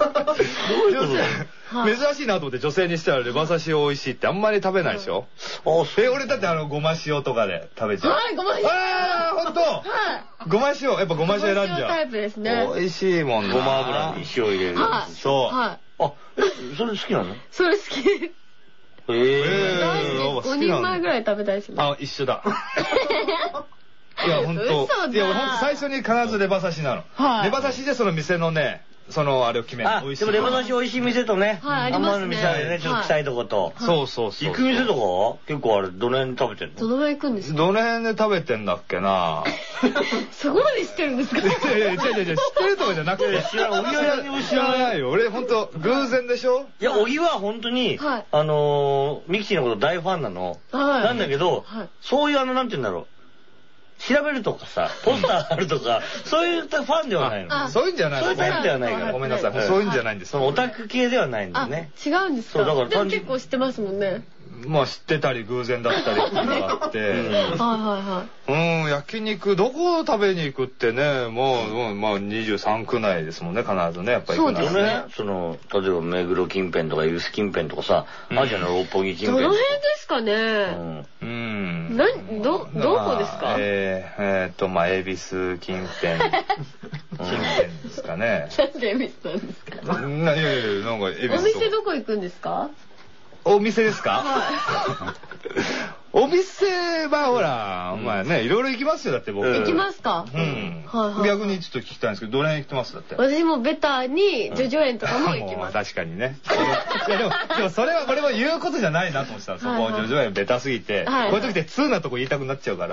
珍しいなと思って女性にしてはレバ刺し美味しいってあんまり食べないでしょ？俺だってごま塩とかで食べちゃう。 はい、ごま塩。 ああ、ほんと？ごま塩、やっぱごま塩選んじゃう。 タイプですね。 美味しいもんな。 ごま油に塩入れる。 そう。 あ、それ好きなの？ それ好き。5人前ぐらい食べたいですね。 あ、一緒だ。いや、ほんと。いや、ほんと最初に必ずレバ刺しなの。レバ刺しでその店のね、あれを決める。 でもレバ刺し美味しい店とね、あんまりの店あるよね、ちょっと臭いとこと。 そう。 行く店とか結構あれ、どの辺で食べてんの？ どの辺行くんですか？ どの辺で食べてんだっけな。 そこまで知ってるんですか？ いや、違う、知ってるとかじゃなくて。 知らないよ。俺ほんと、偶然でしょ？ いや、小木はほんとに、ミキティのこと大ファンなの。なんだけど、そういうなんて言うんだろう。調べるとかさ、ポスターあるとか、そういうファンではないの。 そういうんじゃないの。 そういうタイプではないから。 ごめんなさい。そういうんじゃないんです。 オタク系ではないんだよね。 違うんですか？でも結構知ってますもんね。 まあ知ってたり偶然だったりっていうのがあって。焼肉どこを食べに行くってね、もうまあ23区内ですもんね、必ずね、やっぱり行くのね。例えば目黒近辺とかユース近辺とかさ、あるじゃない、六本木近辺。 どの辺ですかね。どこですか？ まあ恵比寿近辺ですかね。 なんで恵比寿なんですか？ いやなんか恵比寿。 お店どこ行くんですか？ お店ですか？おお店はほら、まあね、いろいろ行きますよ、だって僕。 行きますか？ うん。逆にちょっと聞きたいんですけど、どの辺行ってますだって。 私もベタに、叙々苑とかも行きます。 確かにね。いやでもそれはこれも言うことじゃないなと思ってた。そこ、叙々苑ベタすぎて、こういう時って通なとこ言いたくなっちゃうから。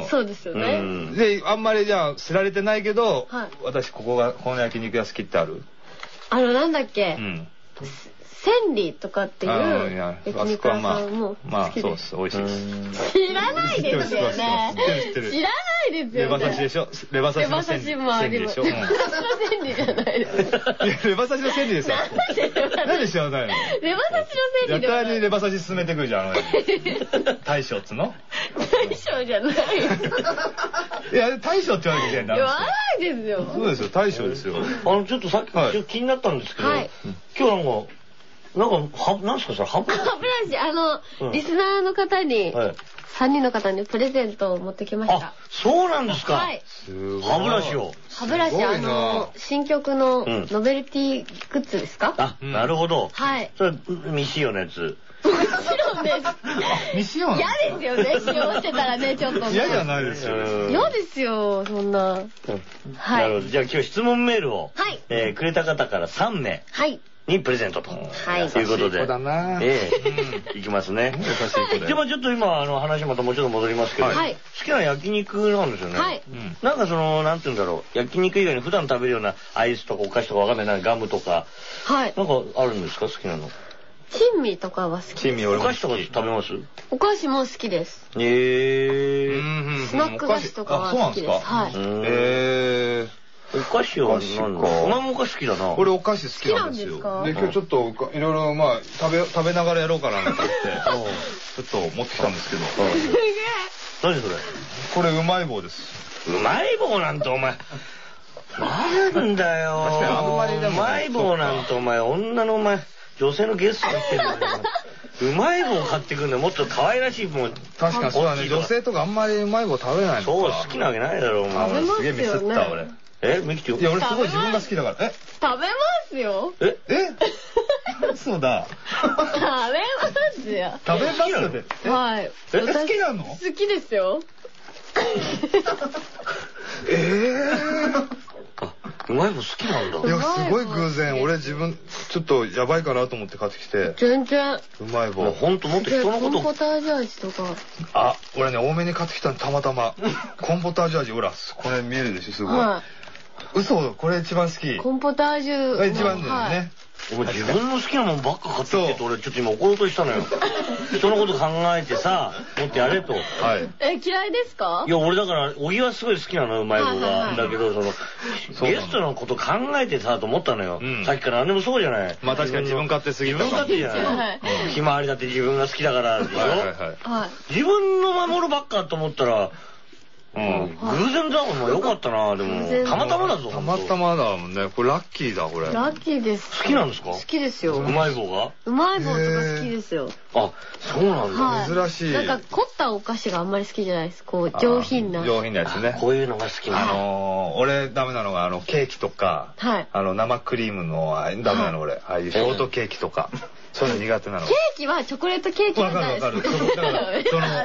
そうですよね。 で、あんまりじゃあ知られてないけど、私この焼肉屋好きってある？ なんだっけ？千里とかっていう焼肉屋さんもまあそうです、美味しいです。 知らないですよね。知らないですよね。 レバ刺しでしょ。レバ刺しの千里でしょ。レバ刺しの千里じゃないです。レバ刺しの千里ですよ。なんで知らないの？ レバ刺しの千里で。 やたらにレバ刺し進めてくるじゃん、大将っつの？ 大将じゃない。 いや、大将って言わなきゃいけないんだ。 言わないですよ。 そうですよ、大将ですよ。 ちょっとさっき気になったんですけど、今日なんすかそれ、歯ブラシ？ 歯ブラシ、リスナーの方に、3人の方にプレゼントを持ってきました。 あ、そうなんですか。 はい。 歯ブラシを。 歯ブラシ、新曲のノベルティグッズですか？ あ、なるほど。 はい。 それ、未使用のやつ。 もちろんです。 未使用？ 嫌ですよね、使用してたらね、ちょっと。 嫌じゃないですよ。 嫌ですよ、そんな。 はい。なるほど。じゃあ今日質問メールを、くれた方から3名。はい。にプレゼントと。はい。ということで。 そうだな。 いきますね。でもちょっと今、話またもうちょっと戻りますけど、好きな焼肉なんですよね。はい。なんかなんて言うんだろう。焼肉以外に普段食べるようなアイスとかお菓子とかわかんないガムとか。はい。なんかあるんですか、好きなの。 珍味とかは好きです。 珍味、お菓子とか食べます？ お菓子も好きです。スナック菓子とかは好きです。はい。 お菓子は何だ？お前もお菓子好きだな。 俺お菓子好きなんですよ。で、今日ちょっといろいろまあ食べながらやろうかなと思って、ちょっと持ってきたんですけど。 何それ？ これうまい棒です。 うまい棒なんてお前。なんだよ。うまい棒なんてお前、女の女性のゲストが来てるんだよ。うまい棒買ってくるんだよ。もっと可愛らしい棒。 確かにそうだね。女性とかあんまりうまい棒食べないのか。 そう、好きなわけないだろ、お前。 すげえミスった俺。 ミキティ？ いや、俺すごい自分が好きだから。 食べますよ。 そうだ。 食べますよ。 食べますよって。 はい。 好きなの？ 好きですよ。 うまい棒好きなんだ。 いや、すごい偶然。俺自分、ちょっとやばいかなと思って買ってきて。 全然。 うまい棒。 ほんともっと人のこと。 コンポタージュ味とか。 あ、俺ね、多めに買ってきたのたまたま。コンポタージュ味、ほら、これ見えるでしょ、すごい。嘘、これ一番好き。 コンポタージュ。 一番だよね。 お前自分の好きなもんばっか買ってきてって俺ちょっと今怒ろうとしたのよ。人のこと考えてさ、もっとやれと。はい。 嫌いですか？ いや、俺だから、小木はすごい好きなのよ、うまい棒が。だけど、ゲストのこと考えてさ、と思ったのよ。さっきから何でもそうじゃない。 まあ確かに自分勝手すぎる。 自分勝手じゃない。ひまわりだって自分が好きだからでしょ。自分の守るばっかと思ったら、偶然だもん、よかったな、でも。たまたまだぞ、 たまたまだもんね。これラッキーだ、これ。 ラッキーです。 好きなんですか？ 好きですよ。 うまい棒が？ うまい棒とか好きですよ。 あ、そうなんだ。 珍しい。 なんか凝ったお菓子があんまり好きじゃないです。こう、上品な。 上品なやつね。 こういうのが好きなの。俺ダメなのが、ケーキとか、生クリームの、ダメなの俺。ああいうショートケーキとか。そういうの苦手なの。 ケーキはチョコレートケーキが大好き。だから、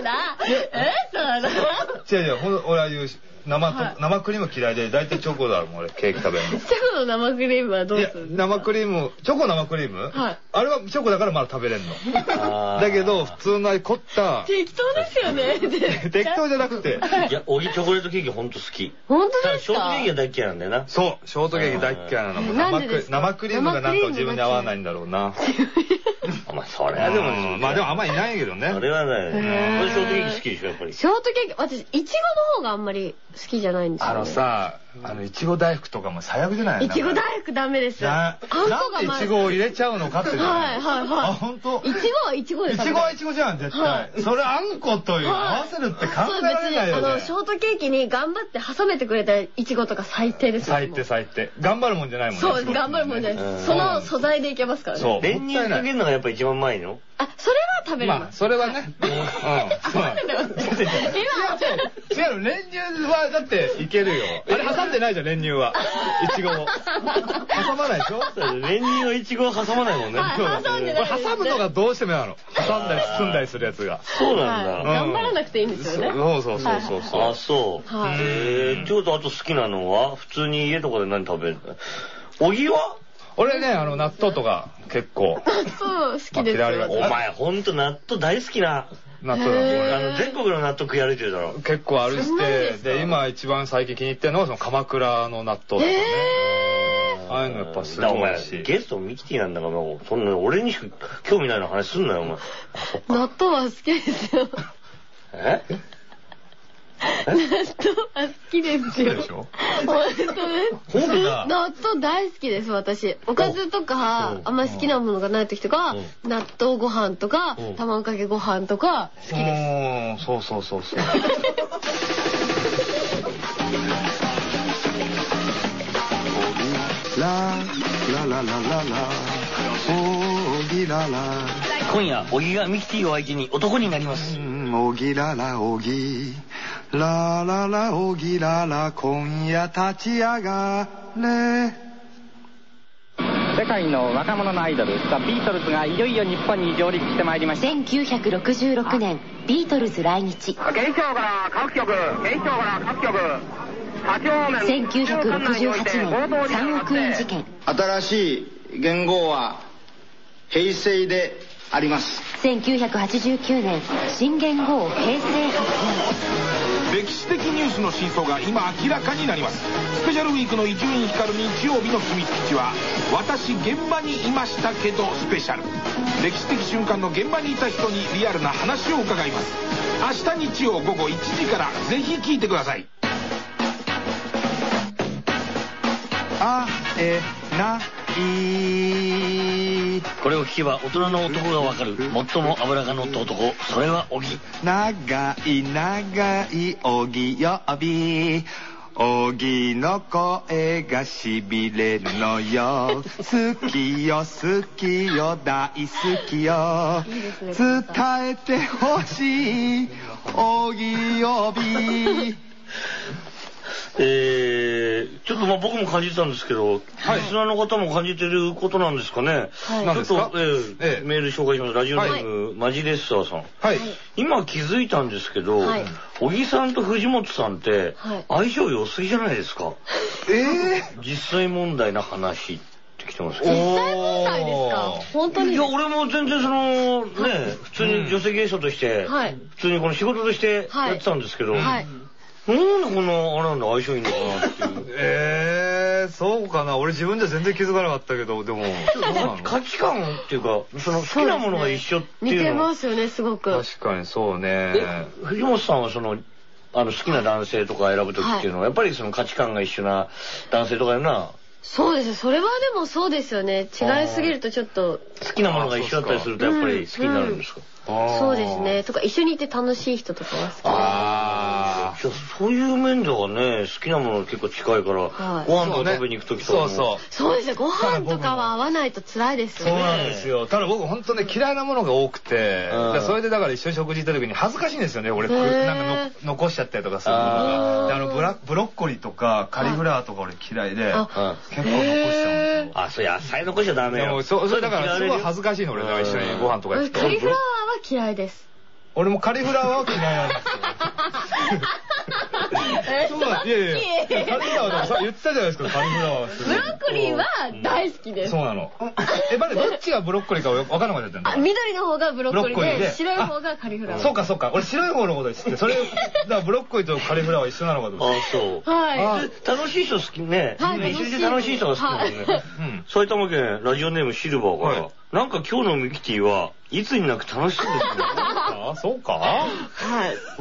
違う、俺は言う生クリーム嫌いで、大体チョコだもん俺、ケーキ食べるの。 チョコの生クリームはどうする？ 生クリーム、チョコ生クリーム？はい。あれはチョコだからまだ食べれんの。だけど、普通の凝った。 適当ですよね。 適当じゃなくて。 いや、小木チョコレートケーキほんと好き。 本当ですか？ ショートケーキが大嫌いなんだよな。 そう、ショートケーキ大嫌いなの。生クリームがなんか自分に合わないんだろうな。 お前、それはでも、 まあでもあんまりいないけどね。 それはね、ショートケーキ好きでしょ、やっぱり。 ショートケーキ、私、いちごの方があんまり好きじゃないんですよ。 いちご大福とかも最悪じゃない？ いちご大福ダメです。 なんでいちごを入れちゃうのかって。 はい。あ、 本当。 いちごはいちごです。 いちごはいちごじゃん、絶対。それあんこと合わせるって考えられないよね。 ショートケーキに頑張って挟めてくれたいちごとか最低ですよ。 最低。頑張るもんじゃないもんね。 そうです、頑張るもんじゃないです。その素材でいけますからね。 練乳かけるのがやっぱ一番うまいの？ あ、それは食べれます。 まあ、それはね。うん。違う、練乳はだっていけるよ。あれ挟んでないじゃん、練乳は。いちごを。挟まないでしょ？ 練乳のいちごは挟まないもんね。 挟んでない。 これ挟むのがどうしてもなの。挟んだり包んだりするやつが。 そうなんだ。 頑張らなくていいんですよね。 そうそうそうそう。 あ、そう。ちょっとあと好きなのは普通に家とかで何食べるの？おぎは？ 俺ね、納豆とか結構。 納豆好きですよ。 お前ほんと納豆大好きな。 納豆だと全国の納豆食い歩いてるだろ。 結構歩いて、で、今一番最近気に入ってるのはその鎌倉の納豆とかね。ああいうのやっぱすごいし。 ゲストミキティなんだから、そんな俺にしか興味ないの話すんなよ、お前。 納豆は好きですよ。 え？ 納豆は好きですよ。本当ね。納豆大好きです、私。おかずとか、あんまり好きなものがない時とか、納豆ご飯とか、卵かけご飯とか、好きです。 そうそうそうそう。 今夜、小木がミキティを相手に男になります。 おぎららおぎ。ラララおぎらら今夜立ち上がれ。 世界の若者のアイドルザ・ビートルズがいよいよ日本に上陸してまいりました。 1966年ビートルズ来日。 警視庁から各局 1968年3億円事件。 新しい元号は平成であります。 1989年新元号平成発売。 歴史的ニュースの真相が今明らかになります。スペシャルウィークの伊集院光日曜日の秘密基地は私現場にいましたけどスペシャル。歴史的瞬間の現場にいた人にリアルな話を伺います。明日日曜午後1時からぜひ聞いてください。 これを聞けば大人の男がわかる最も脂が乗った男、それは小木。 長い長い小木呼び、小木の声がしびれるのよ。好きよ好きよ大好きよ、伝えてほしい小木呼び。 ちょっと僕も感じてたんですけど、リスナーの方も感じてることなんですかね。ちょっとメール紹介します。ラジオネームマジレッサーさん。今気づいたんですけど、小木さんと藤本さんって相性良すぎじゃないですか。実際問題な話ってきてますけど。 実際問題ですか？本当に？ いや、俺も全然普通に女性芸者として、普通にこの仕事としてやってたんですけど、なんでこんなあれなんだ相性いいのかなっていう。 そうかな。俺自分じゃ全然気づかなかったけど、でも価値観っていうか好きなものが一緒っていうの。 似てますよね、すごく。 確かにそうね。 藤本さんは好きな男性とか選ぶ時っていうのはやっぱり価値観が一緒な男性とかいうのは。 そうです。それはでもそうですよね。違いすぎるとちょっと好きなものが一緒だったりするとやっぱり好きになるんですか？ そうですね。とか一緒にいて楽しい人とかは好きです。 そういう面ではね、好きなもの結構近いから、ご飯とか食べに行く時とかも。 そうですよ。ご飯とかは合わないと辛いですよね。 そうなんですよ。ただ僕本当ね嫌いなものが多くて、それでだから一緒に食事行った時に恥ずかしいんですよね。俺なんか残しちゃったりとかするのが。ブロッコリーとかカリフラワーとか俺嫌いで、結構残しちゃうんですよ。 そう野菜残しちゃダメよ。 それだからすごい恥ずかしいの俺が一緒にご飯とか行くと。 カリフラワーは嫌いです。 俺もカリフラワーは嫌いなんですよ。そうなんいやいやカリフラワー言ってたじゃないですか。カリフラワーはブロッコリーは大好きです。 そうなの。待ってどっちがブロッコリーか分からなかったんだ。 緑の方がブロッコリーで白い方がカリフラワー。 そうかそうか。俺白い方のことですって。それだからブロッコリーとカリフラワー一緒なのかと思って。 そう。楽しい人好きね。一緒に楽しい人が好きだもんね。埼玉県ラジオネームシルバーから。なんか今日のミキティはいつになく楽しそうですね。 そうか？はい。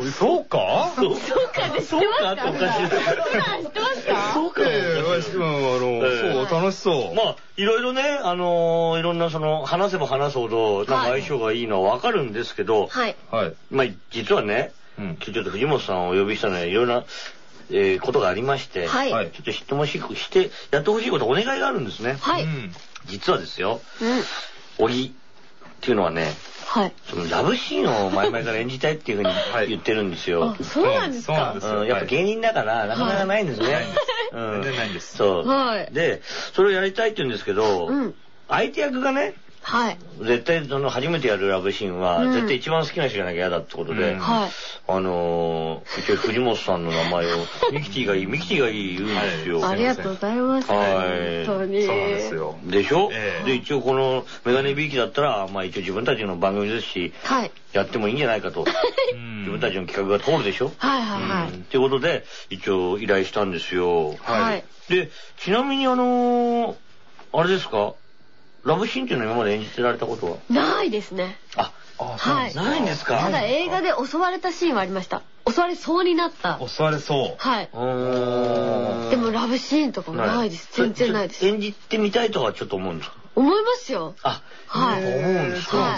そうか？ そうかって知ってますか？ おかしい。 知ってますか？ そうか。 そう楽しそう。 まあいろいろねいろんな話せば話すほどなんか相性がいいのはわかるんですけど、まあ実はね、ちょっと藤本さんをお呼びしたのはいろんなことがありまして、ちょっと知ってほしいしてやってほしいことお願いがあるんですね。実はですよ。小木っていうのはね、そのラブシーンを前々から演じたいっていうふうに言ってるんですよ。 そうなんですか。 やっぱ芸人だからなかなかないんですね。 全然ないんです。 そう。で、それをやりたいって言うんですけど、相手役がね、絶対その初めてやるラブシーンは絶対一番好きな人じゃなきゃ嫌だってことで、一応藤本さんの名前をミキティがいい言うんですよ。 ありがとうございます。本当に。 そうなんですよ。 でしょ。で一応このメガネビーキだったらまあ一応自分たちの番組ですし、やってもいいんじゃないかと。自分たちの企画が通るでしょ。っていうことで一応依頼したんですよ。でちなみにあれですか。ラブシーンっていうのは今まで演じてられたことはないですね。 ないんですか。 ただ映画で襲われたシーンはありました。襲われそうになった。 襲われそう。 でもラブシーンとかもないです。全然ないです。 演じてみたいとはちょっと思うんですか。 思いますよ。 思うんですか。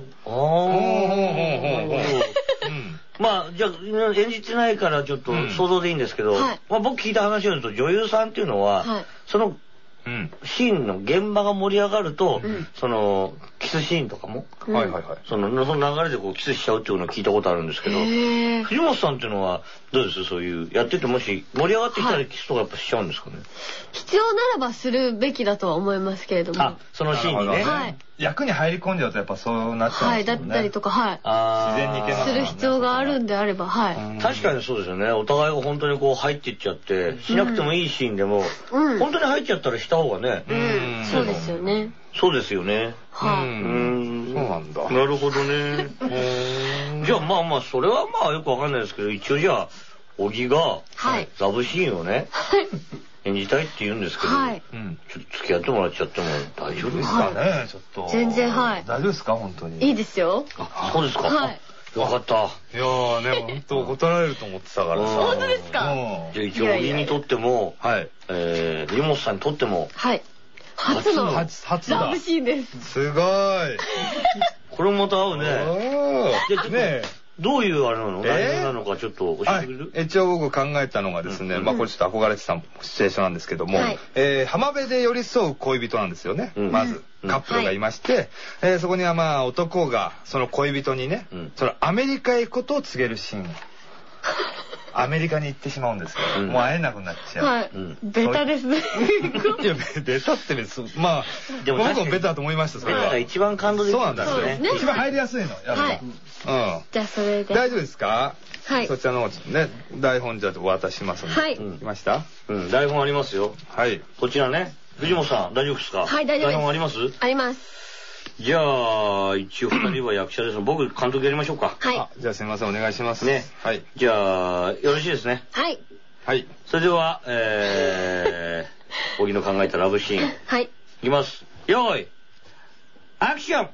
まあじゃあ演じてないからちょっと想像でいいんですけど、僕聞いた話を言うと女優さんっていうのはそのシーンの現場が盛り上がると、そのキスシーンとかも、その流れでこうキスしちゃうっていうのを聞いたことあるんですけど、藤本さんっていうのはどうです？そういうやっててもし盛り上がってきたらキスとかやっぱしちゃうんですかね。 必要ならばするべきだとは思いますけれども。 そのシーンにね。 役に入り込んじゃうとやっぱそうなっちゃうんですよね。 だったりとか、 自然にいけますする必要があるんであれば、 確かにそうですよね。お互いが本当にこう入っていっちゃってしなくてもいいシーンでも本当に入っちゃったらした方がね。 そうですよね。 そうですよね。 そうなんだ。 なるほどね。じゃあまあまあそれはまあよくわかんないですけど、一応じゃあ小木がラブシーンをね演じたいって言うんですけど、ちょっと付き合ってもらっちゃっても大丈夫ですかね。 ちょっと全然大丈夫ですか本当に。 いいですよ。 そうですか。よかった。 いやーね本当断られると思ってたからさ。 本当ですか。 じゃあ一応小木にとっても藤本さんにとっても初のラブシーンです。 すごい。 これもまた合うね。どういうあれなの？内容なのかちょっと教えてくれる？ 一応僕考えたのがですね、まあこれちょっと憧れてたシチュエーションなんですけども、浜辺で寄り添う恋人なんですよね。まずカップルがいまして、そこにはまあ男がその恋人にね、そのアメリカへ行くことを告げるシーン。アメリカに行ってしまうんですよ。もう会えなくなっちゃう。 ベタですね。 いやベタってまあでも僕もベタだと思いました。それは一番感動できる。 そうなんですね。一番入りやすいの。 じゃあそれで大丈夫ですか。そちらのね台本じゃあ渡しますので。来ました。 台本ありますよ。こちらね藤本さん大丈夫ですか。 はい大丈夫です。 台本あります？ あります。 じゃあ一応2人は役者です。僕監督やりましょうか。 じゃあすみませんお願いしますね。じゃあよろしいですね。それでは小木の考えたラブシーンいきます。よーいアクション。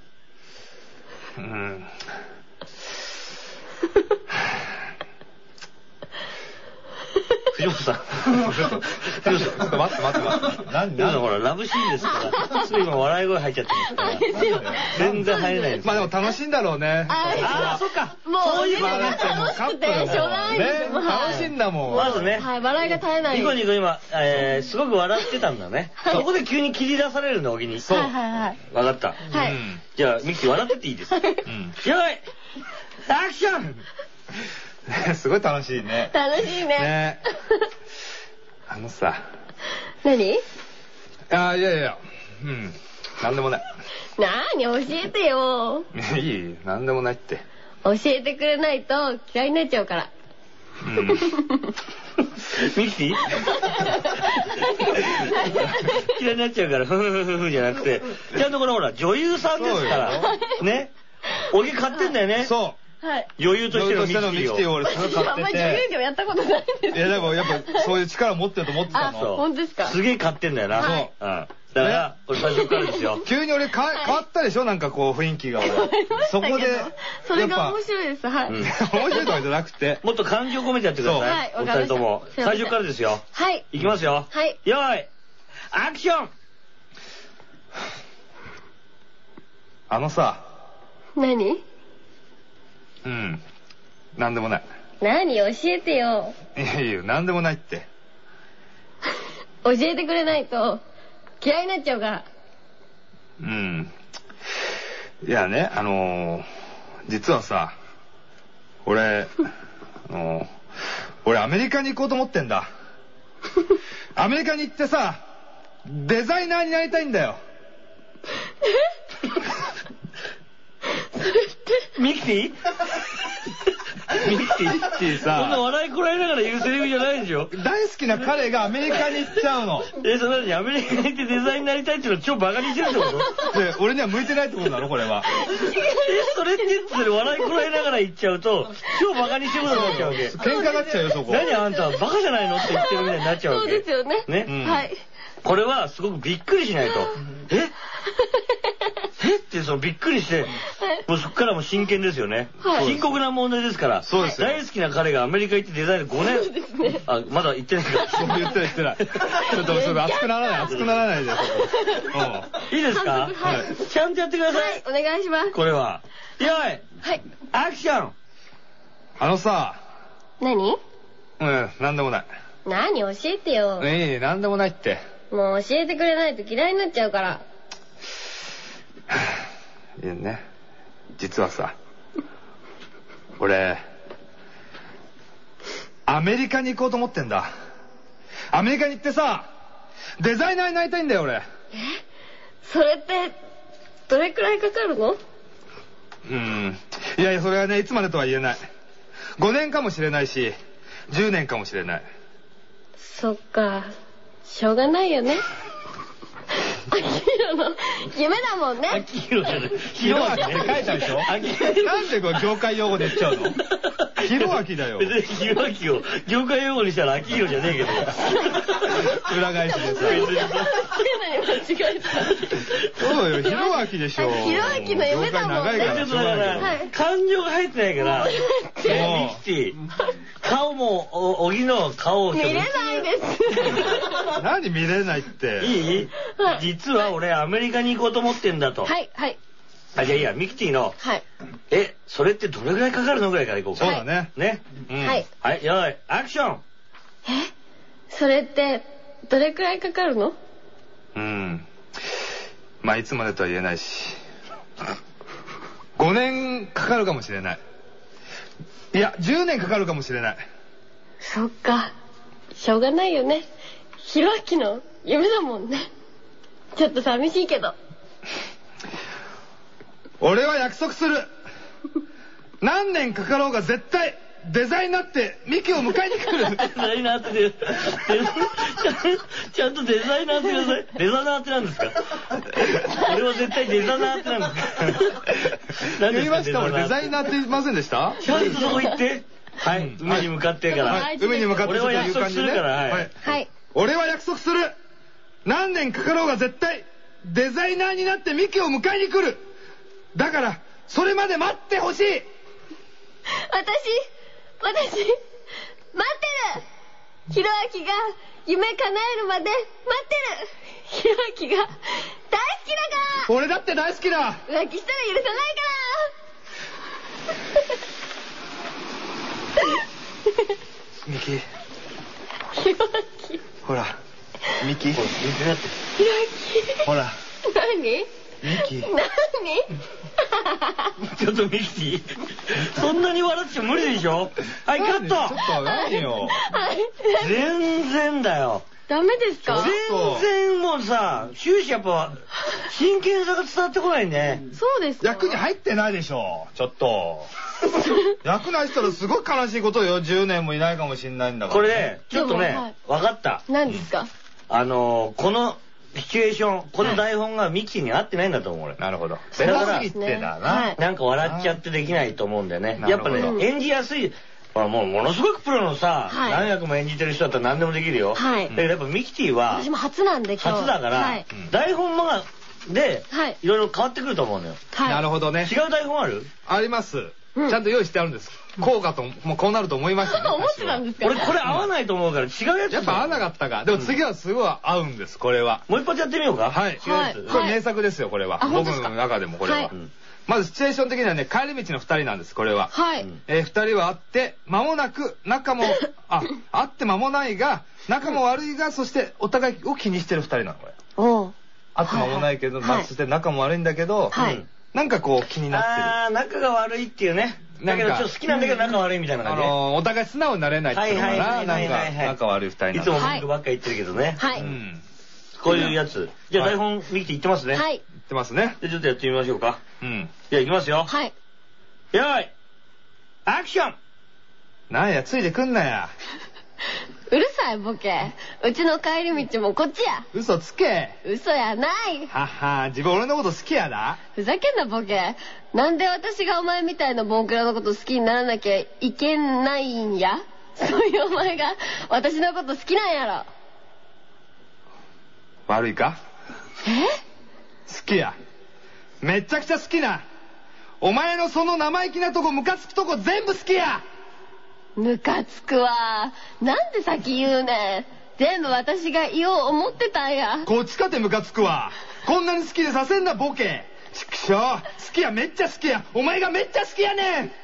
藤本さん。 ちょっと待って。 何ほらラブシーンですから。すぐ今笑い声入っちゃってますから。全然入れないです。 まあでも楽しいんだろうね。 そっか。 もうそういうのが楽しくてしょうがないです。 楽しいんだもん。 まずね。 笑いが絶えない。 ニコニコ今すごく笑ってたんだね。そこで急に切り出されるの小木に。 そう。 分かった。じゃあミキ笑ってていいです。よーいアクション。 すごい楽しいね。 楽しいね。 さ。 何？ いや。なんでもない。 何教えてよ。 いい、なんでもないって。 教えてくれないと嫌いになっちゃうから。 ミキティ？嫌いになっちゃうからふじゃなくて、ちゃんとこれほら女優さんですからね。小木買ってんだよね。 そう。 女優としてのミキティを俺すごい買ってて。 あんまり女優業やったことないんです。 いやでもやっぱそういう力持ってると思ってたの。 本当ですか。 すげえ買ってんだよな。そう。だから俺最初からですよ。 急に俺変わったでしょなんかこう雰囲気が。そこでそれが面白いです。面白いとかじゃなくてもっと感情込めてやってください。お二人とも最初からですよ。いきますよ。よーいアクション。 さ。 何？ なんでもない。 何教えてよ。 いやなんでもないって。 教えてくれないと嫌いになっちゃうから。 いやね、実はさ、俺アメリカに行こうと思ってんだ。アメリカに行ってさ、デザイナーになりたいんだよ。 それってミキティミキティってさ、 そんな笑いこらえながら言うセリフじゃないでしょ。 大好きな彼がアメリカに行っちゃうの。 それなにアメリカに行ってデザイナーになりたいっていうのを超バカにしてるってことで、俺には向いてないってことなのこれは。 それって笑いこらえながら言っちゃうと超バカにしてることになっちゃうわけ。 喧嘩になっちゃうよそこ。 何あんたバカじゃないのって言ってるみたいになっちゃうわけ。 そうですよね。 ね。 はい。 これはすごくびっくりしないと。えってびっくりして、もうそこからも真剣ですよね。深刻な問題ですから。 そうです。 大好きな彼がアメリカ行ってデザイン5年。あ、まだ行ってないから。 そう言ってない。ちょっと熱くならないで。 いいですか？はい。ちゃんとやってください。 はい、お願いします。 これは。よい。はい。アクション。 さ。 何？ なんでもない。 何？教えてよ。 なんでもないって。 もう教えてくれないと嫌いになっちゃうから。 いやね、実はさ、俺アメリカに行こうと思ってんだ。アメリカに行ってさ、デザイナーになりたいんだよ俺。 それってどれくらいかかるの？ いやそれはね、いつまでとは言えない。5年かもしれないし10年かもしれない。 そっか、しょうがないよね。アキヒロの夢だもんね。 アキヒロじゃない。 ヒロアキって書いたでしょ。なんでこれ業界用語で言っちゃうの？ヒロアキだよ。 別にヒロアキを業界用語にしたらアキヒロじゃねえけど。 裏返しでさ。 変なに間違えた。 そうよ、ヒロアキでしょ。 ヒロアキの夢だもんね。 ちょっとだから感情が入ってないから。ミキティ顔も小木の顔を見れないです。 何見れないって。 いい？実は俺アメリカに行こうと思ってんだと。 はいはい。 じゃあいいや、ミキティの。 はい。 それってどれぐらいかかるのぐらいから行こうか。 そうだね。 ね。 はい。 はい、よい、アクション。 それってどれくらいかかるの？ まあいつまでとは言えないし。5年かかるかもしれない。いや、10年かかるかもしれない。 そっか、しょうがないよね。ヒロアキの夢だもんね。ちょっと寂しいけど。 俺は約束する。何年かかろうが絶対デザイナーってミキを迎えに来る。 デザイナーってちゃんとデザイナーってください。デザナーって何ですか？俺は絶対デザナーって何ですか？ 言いました。俺デザイナーって言いませんでした？ ちゃんとそこ行って。はい、海に向かってから。 海に向かって。 俺は約束するから。 はい。 俺は約束する。何年かかろうが絶対デザイナーになってミキを迎えに来る。だからそれまで待ってほしい。 私待ってる。ヒロアキが夢叶えるまで待ってる。ヒロアキが大好きだから。 俺だって大好きだ。 浮気したら許さないからミキ。 ヒロアキ。 ほらミキ。 ヒロアキ。 ほら。 何？ ミキ。 何？ ちょっとミキティ、そんなに笑って無理でしょ。はい、カット。 ちょっと何よ。 全然だよ。 ダメですか？ 全然もうさ、終始やっぱ真剣さが伝わってこないね。 そうですか？ 役に入ってないでしょ。ちょっと。役ない人らすごい悲しいことよ。10年もいないかもしれないんだから。 これね、ちょっとね、分かった。 何ですか？ このシチュエーション、この台本がミキに合ってないんだと思う俺。 なるほど。 だからすぎてだな。 なんか笑っちゃってできないと思うんだよね。やっぱね、演じやすい。もうものすごくプロのさ、何役も演じてる人だったら何でもできるよ。だけどやっぱミキティは私も初なんで今日。 初だから台本でいろいろ変わってくると思うのよ。 なるほどね。 違う台本ある？ あります。ちゃんと用意してあるんです。こうかと、もうこうなると思いましたね。 思ってたんですか？ 俺これ合わないと思うから違うやつ。 やっぱ合わなかったか。でも次はすごい合うんです、これは。 もう一発やってみようか。 はい。これ名作ですよ、これは。僕の中でもこれは。まずシチュエーション的にはね、帰り道の2人なんです、これは。 はい。 2人は会って、間もなく、仲も、会って間もないが、仲も悪いが、そしてお互いを気にしてる2人なの、これ。 おう。 会って間もないけど、そして仲も悪いんだけど、 なんかこう気になってる。 ああ、仲が悪いっていうね。だけどちょっと好きなんだけど仲悪いみたいな感じね。 お互い素直になれないっていうのかな。なんか仲悪い二人。 いつも文句ばっか言ってるけどね。 はい。 こういうやつ。じゃあ台本ミキティ言ってますね。 はい。 言ってますね。 じゃあちょっとやってみましょうか。じゃあ行きますよ。 はい。 よーい。アクション。 なんや、ついてくんなや。 うるさいボケ。うちの帰り道もこっちや。 嘘つけ。 嘘やない。 はは、自分俺のこと好きやな。 ふざけんなボケ。なんで私がお前みたいなボンクラのこと好きにならなきゃいけないんや。そういうお前が私のこと好きなんやろ。 悪いか？好きや。めっちゃくちゃ好きな。お前のその生意気なとこムカつくとこ全部好きや。 ムカつくわ。なんで先言うねん。全部私が言おう思ってたんや。 こっちかてムカつくわ。こんなに好きでさせんなボケ。ちくしょう。好きや、めっちゃ好きや。お前がめっちゃ好きやねん。好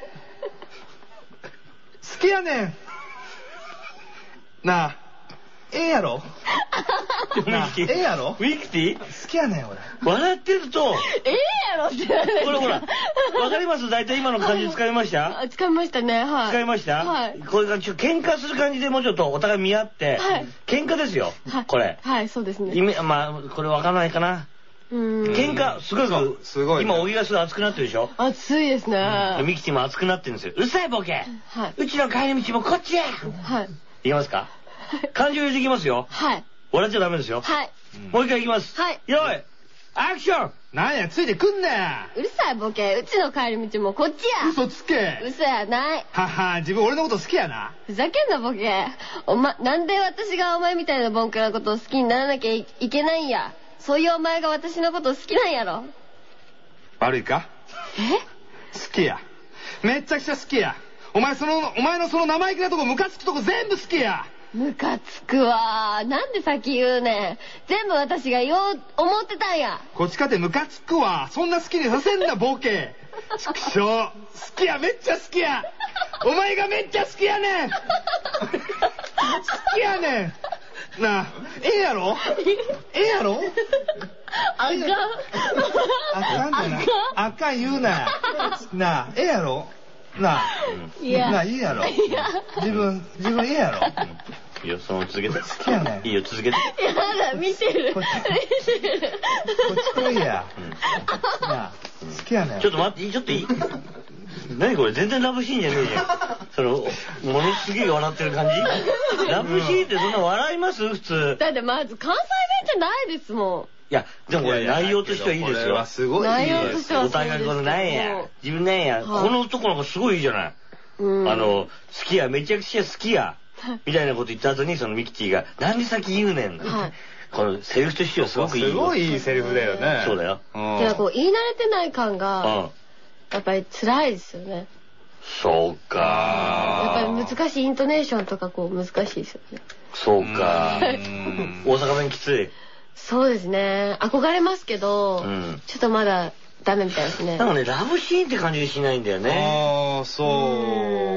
きやねん。なあ、ええやろ。なあ、ええやろ。 ウィキティ好きやねん俺。 笑ってると。 ええやろってなんだ。 ほらほら。わかります？大体今の感じ使いました？ 使いましたね。はい。 使いました？はい。これが喧嘩する感じでもうちょっとお互い見合って。はい。喧嘩ですよ。これ。 はい、そうですね。 まあこれわかんないかな。喧嘩すごい。今小木がすごい熱くなってるでしょ。 熱いですね。 ミキティも熱くなってるんですよ。うるさいボケ。はい。うちの帰り道もこっちや。はい。いきますか？感情入れていきますよ。はい。笑っちゃダメですよ。はい。もう一回いきます。はい。よーい。アクション。 なんや、ついてくんなや。 うるさいボケ。うちの帰り道もこっちや。 嘘つけ。 嘘やない。 はは、自分俺のこと好きやな。 ふざけんなボケ。なんで私がお前みたいなボンクラのことを好きにならなきゃいけないんや。そういうお前が私のこと好きなんやろ。 悪いか？好きや。めっちゃくちゃ好きや。お前のその生意気なとこムカつくとこ全部好きや。 ムカつくわ。なんで先言うねん。全部私が言おう思ってたんや。 こっちかてムカつくわ。そんな好きにさせんなボケ。ちくしょう。好きや、めっちゃ好きや。お前がめっちゃ好きやねん。好きやねん。なあ、ええやろ？ええやろ？ あかん。 あかんじゃない。あかん言うな。なあ、ええやろ？なあ、なあ、いいやろ。自分いいやろ。 いいよ、その続けて。 好きやねん。 いいよ、続けて。 やだ、見てる。 こっち来いや。なあ、好きやねん。 ちょっと待って、ちょっといい？何これ、全然ラブシーンじゃねえじゃん。ものすげえ笑ってる感じ？ラブシーンってそんな笑います？普通。 だってまず関西弁じゃないですもん。 いや、でもこれ内容としてはいいですよ。 すごいいいです。 お互いこのなんや、自分なんや、この男の子すごいいいじゃない。好きや、めちゃくちゃ好きや、みたいなこと言った後に、そのミキティが、なんで先言うねん。このセリフとしてはすごくいい。 すごいいいセリフだよね。 そうだよ。 てかこう、言い慣れてない感が、やっぱり辛いですよね。 そうか。 やっぱり難しいイントネーションとかこう難しいですよね。 そうか。大阪弁きつい。 そうですね。憧れますけど、ちょっとまだダメみたいですね。 なんかね、ラブシーンって感じしないんだよね。 ああ、そう。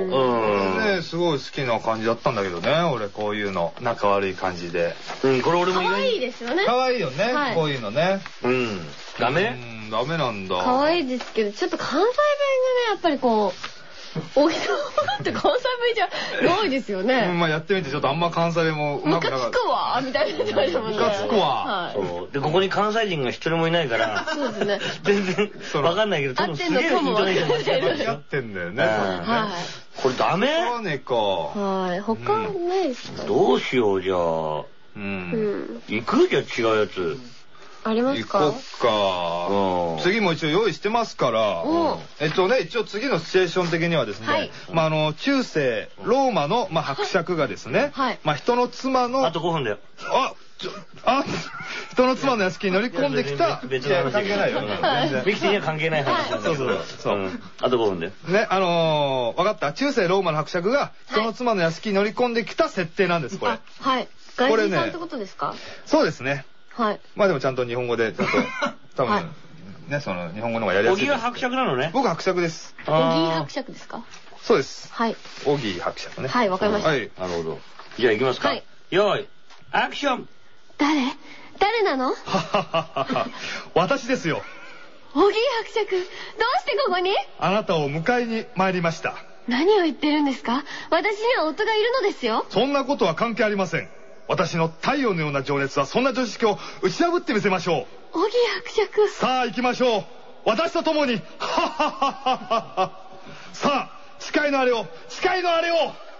ね、すごい好きな感じだったんだけどね、俺こういうの。仲悪い感じで。 これ俺も意外に。 可愛いですよね。 可愛いよね、こういうのね。 ダメ？ ダメなんだ。 可愛いですけど、ちょっと関西弁がね、やっぱりこう、沖縄って関西弁じゃないですよね。 まあやってみてちょっとあんま関西弁もうまくなかった。 ムカつくわみたいな感じですもんね。 ムカつくわ。 そう。で、ここに関西人が一人もいないから、 そうですね。 全然わかんないけど、多分すげえイントネーション間違ってんだよね。 これダメ？ そうねか。 はい。他ないですか？ どうしよう、じゃあ。行く？じゃあ違うやつ。 ありますか？ 行こっか。次も一応用意してますから、一応次のシチュエーション的にはですね、中世ローマの伯爵がですね、人の妻のあと5分だよ。 人の妻の屋敷に乗り込んできた。 別に関係ないよ。ミキティには関係ない話なんだけど。そう。あと5分だよ。 ね、わかった。中世ローマの伯爵が人の妻の屋敷に乗り込んできた設定なんです、これ。 はい。外人さんってことですか？ そうですね。 はい。 まあでもちゃんと日本語で、ちゃんと、多分、ね、その日本語の方がやりやすい。 小木が伯爵なのね。 僕伯爵です。 小木伯爵ですか？ そうです。 はい。 小木伯爵ね。 はい、わかりました。 はい。 なるほど。じゃあ行きますか。はい。よーい、アクション。 誰なの？ 私ですよ。 小木伯爵、どうしてここに？ あなたを迎えに参りました。 何を言ってるんですか？私には夫がいるのですよ。 そんなことは関係ありません。私の太陽のような情熱はそんな常識を打ち破ってみせましょう。 小木伯爵。 さあ行きましょう。私と共に。さあ、誓いのあれを、誓いのあれを。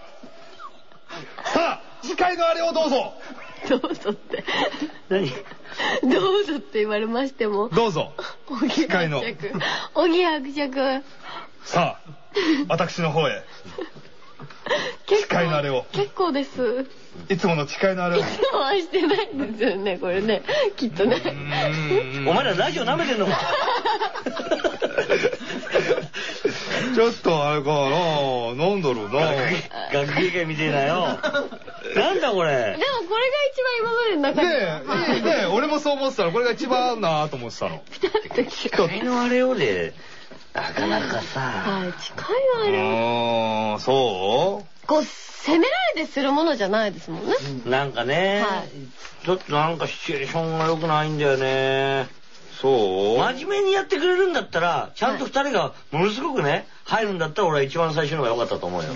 さあ、誓いのあれをどうぞ。 どうぞって。 何？ どうぞって言われましても。 どうぞ。 誓いの。小木伯爵。 さあ、私の方へ。誓いのあれを。 結構です。 いつもの誓いのあれを。 いつもはしてないんですよね、これね。きっとね。 お前らラジオ舐めてんのか。 ちょっとあれかな、なんだろうな。 学芸会みてえなよ。なんだこれ。でもこれが一番今までの中で。 ねえ、俺もそう思ってたの。これが一番なと思ってたの。 誓いのあれをで、なかなかさ。 はい、誓いのあれを。 そう？ こう、責められてするものじゃないですもんね。 なんかね、ちょっとなんかシチュエーションが良くないんだよね。 そう？ 真面目にやってくれるんだったら、ちゃんと二人がものすごくね、入るんだったら俺は一番最初のが良かったと思うよ。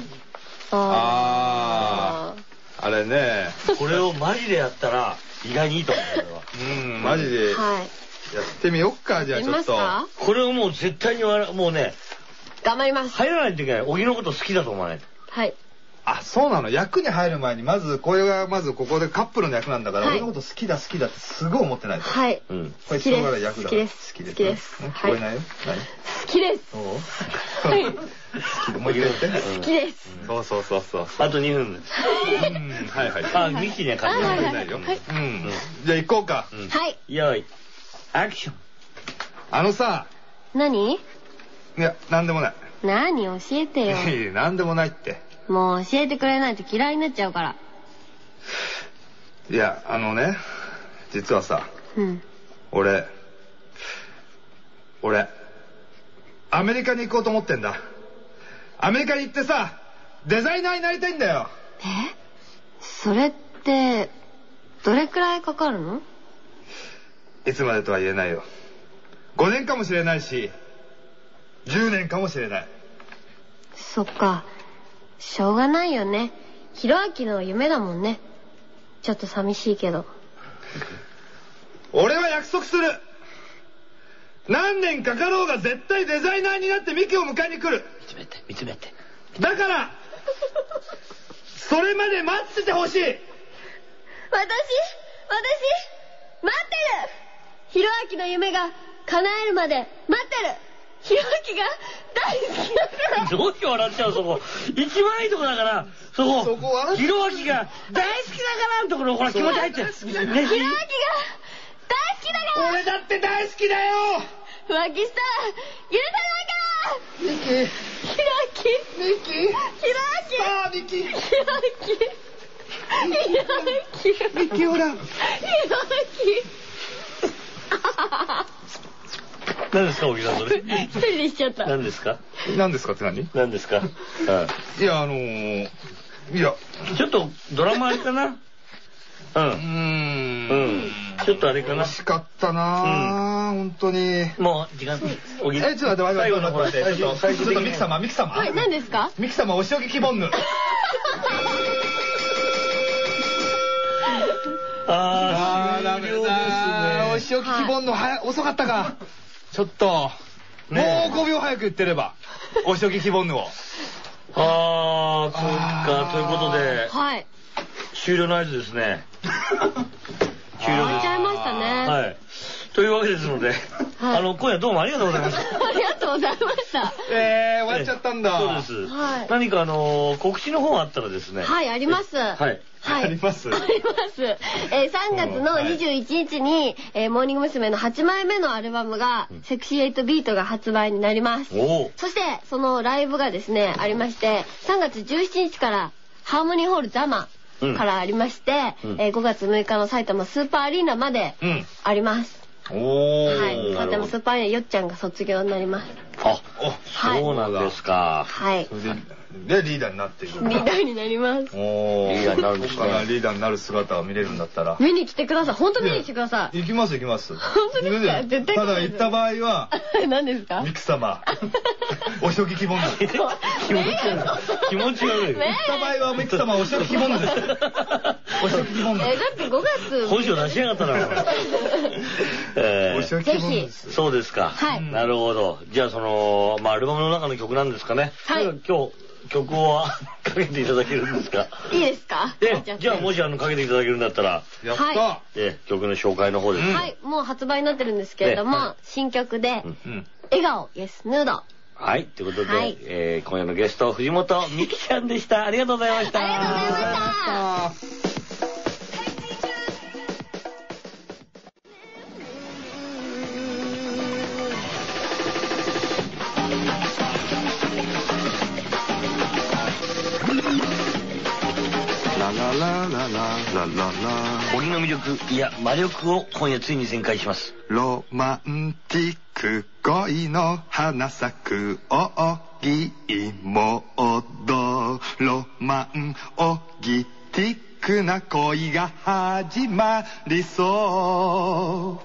あれね。 これをマジでやったら意外にいいと思うよ。 マジで。やってみよっか、じゃあちょっと。 これをもう絶対にもうね。 頑張ります。 入らないといけない。小木のこと好きだと思わないと。 はい。 あ、そうなの。役に入る前にまずこれがここでカップルの役なんだから、俺のこと好きだ好きだってすごい思ってないと。 はい。 これ人柄役だ。 好きです。好きです。 聞こえないよ。 好きです。 はい。もう言って。 好きです。 そう。 あと2分です。 はいはい。 あ、ミキには関係ないよ。 じゃあ行こうか。 はい。 よい。アクション。 あのさ。 何？ いや、なんでもない。 何？教えてよ。 なんでもないって。 もう教えてくれないと嫌いになっちゃうから。 いや、実はさ、俺、アメリカに行こうと思ってんだ。アメリカに行ってさ、デザイナーになりたいんだよ。 それって、どれくらいかかるの？ いつまでとは言えないよ。5年かもしれないし、10年かもしれない。 そっか。しょうがないよね。ひろあきの夢だもんね。ちょっと寂しいけど。 俺は約束する。何年かかろうが絶対デザイナーになってミキを迎えに来る。 見つめて。 だから、それまで待っててほしい。 私、待ってる。ひろあきの夢が叶えるまで待ってる。ひろあきが大好きだから。 どうして笑っちゃうそこ。一番いいとこだから、そこひろあきが大好きだからのところ、ほら気持ち入ってる。 ひろあきが大好きだから。 俺だって大好きだよ。 浮気したら許さないから。 ミキ。 ひろあき。 ミキほら。 何ですか、小木さん、それ。 一人でしちゃった。 何ですかって何？ 何ですか。 いや、 ちょっとドラマあれかな。ちょっとあれかな。 惜しかったな、本当に。 もう時間。小木。 ちょっと待って。ちょっとミキ様。 はい、何ですか？ ミキ様、お仕置き希望ぬ。 ダメだ。 お仕置き希望ぬ遅かったか。ちょっともう5秒早く言ってればお仕置き希望ぬを。 そうか、ということで終了の合図ですね。 終了しちゃいましたね。 はい。というわけですので、今夜どうもありがとうございました。 ありがとうございました。 終わっちゃったんだ。 そうです。何か告知の方あったらですね。 はい、あります。 はい。 あります。 3月の21日にモーニング娘。の8枚目のアルバムがセクシー8ビートが発売になります。そしてそのライブがですねありまして、3月17日からハーモニーホールザマからありまして、5月6日の埼玉スーパーアリーナまであります。はい、埼玉スーパーアリーナよっちゃんが卒業になります。 あ、そうなんですか。 はい。 で、リーダーになっていく。 リーダーになります。 おー。リーダーになるんですね。ここからリーダーになる姿を見れるんだったら。 見に来てください。本当に見に来てください。 行きます、行きます。 本当ですか？絶対。 ただ行った場合は、 何ですか？ ミク様。お仕置き希望です。気持ち悪い。 気持ち悪い。 行った場合はミク様お仕置き希望です。お仕置き希望です。 だって5月。 本性出しやがったな。 お仕置き希望です。 そうですか。 はい。 なるほど。じゃあアルバムの中の曲なんですかね。 はい。 今日、曲をかけていただけるんですか？ いいですか？ じゃあもしかけていただけるんだったら、 やった。 曲の紹介の方です。 はい、もう発売になってるんですけれども、新曲で、笑顔、イエス、ヌード。 はい、ということで、今夜のゲスト、藤本美貴ちゃんでした。ありがとうございました。 ありがとうございました。 鬼の魅力、いや魔力を今夜ついに全開します。 ロマンティック恋の花咲く扇モード、ロマンオギティックな恋が始まりそう。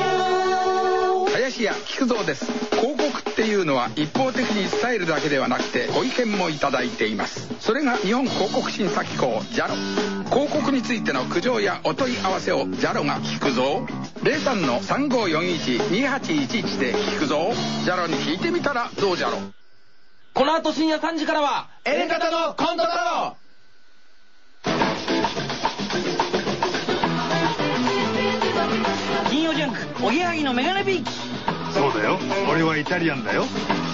林家木久蔵です。広告っていうのは一方的に伝えるだけではなくてご意見もいただいています。それが日本広告審査機構JALO。広告についての苦情やお問い合わせをJALOが聞くぞ。03-3541-2811で聞くぞ。JALOに聞いてみたらどうじゃろ。 この後深夜3時からはエレカタのコント太郎。 金曜ジャンクおぎやはぎのメガネビーキ。 そうだよ、俺はイタリアンだよ。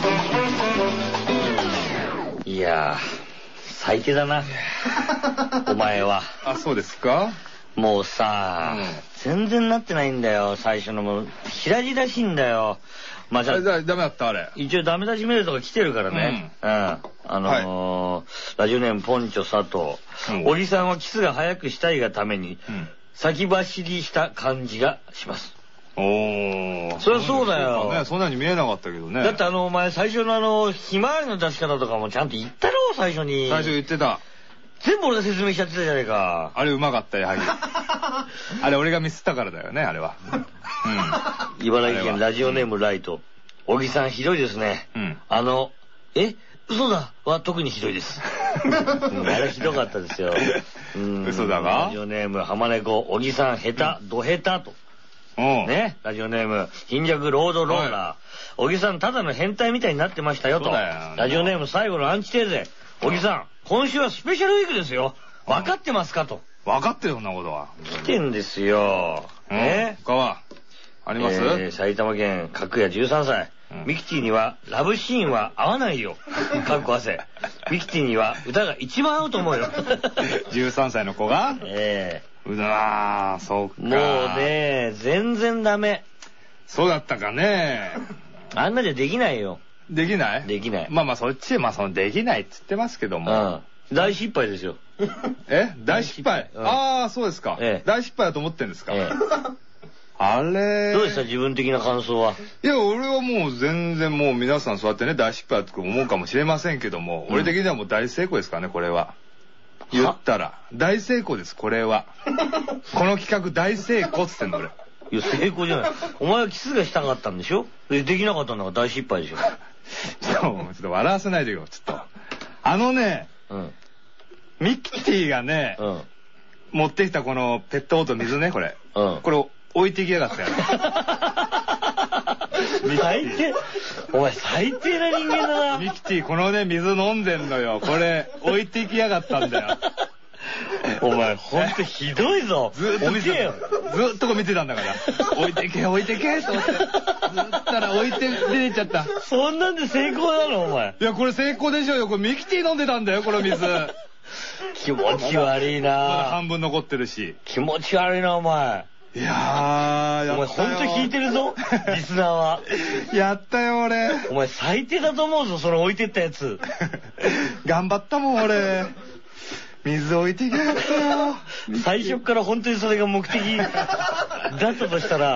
いやー最低だなお前は。 あ、そうですか。 もうさ、全然なってないんだよ。最初のも平地らしいんだよ。まあじゃあダメだったあれ。 一応ダメ出しメールとか来てるからね。ラジオネームポンチョ佐藤。おじさんはキスが早くしたいがために先走りした感じがします。 おー、 そりゃそうだよ。 そんなに見えなかったけどね。 だってお前最初のひまわりの出し方とかもちゃんと言ったろ、最初に。 最初言ってた。 全部俺が説明しちゃってたじゃないか。 あれうまかったよ、やはり。あれ俺がミスったからだよね、あれは。 茨城県ラジオネームライト。小木さんひどいですね。嘘だは特にひどいです。あれひどかったですよ。 嘘だがラジオネーム浜猫。小木さん下手、ど下手と。ね、ラジオネーム貧弱ロードローラー。小木さんただの変態みたいになってましたよと。ラジオネーム最後のアンチテーゼ。小木さん今週はスペシャルウィークですよ。分かってますかと。 分かってるよ、そんなことは。 来てんですよ。 他はあります？ 埼玉県角谷13歳。ミキティにはラブシーンは合わないよ。かっこ汗。ミキティには歌が一番合うと思うよ。 13歳の子がそうか。 もうね、全然ダメ。 そうだったかね。 あんなじゃできないよ。 できない？ できない。 まあそっちでできないって言ってますけども。 大失敗ですよ。 大失敗。ああ、そうですか。大失敗だと思ってんですか。あれどうでした自分的な感想は。 いや俺はもう全然もう皆さんそうやってね大失敗と思うかもしれませんけども、俺的にはもう大成功ですからね、これは。言ったら大成功です、これは。この企画大成功っつってんの俺。 いや成功じゃない。お前はキスがしたかったんでしょ。できなかったのが大失敗でしょ。 ちょっと笑わせないでよ、ちょっと。ミキティがね、持ってきたこのペットボトル水ね、これ。これ置いていきやがったよ。 最低。お前最低な人間だな。 ミキティこのね水飲んでんのよ。これ置いていきやがったんだよ。 お前ほんとひどいぞ。 ずっと見てたんだから。置いてけ置いてけと思って。ずったら置いて出てっちゃった。 そんなんで成功なのお前。 いやこれ成功でしょうよ。これミキティ飲んでたんだよこの水。 気持ち悪いな。 まだ半分残ってるし。 気持ち悪いなお前。 いやー、 お前ほんと引いてるぞリスナーは。 やったよ俺。 お前最低だと思うぞそれ置いてったやつ。 頑張ったもん俺。水置いていけなかったよ。 最初から本当にそれが目的だったとしたら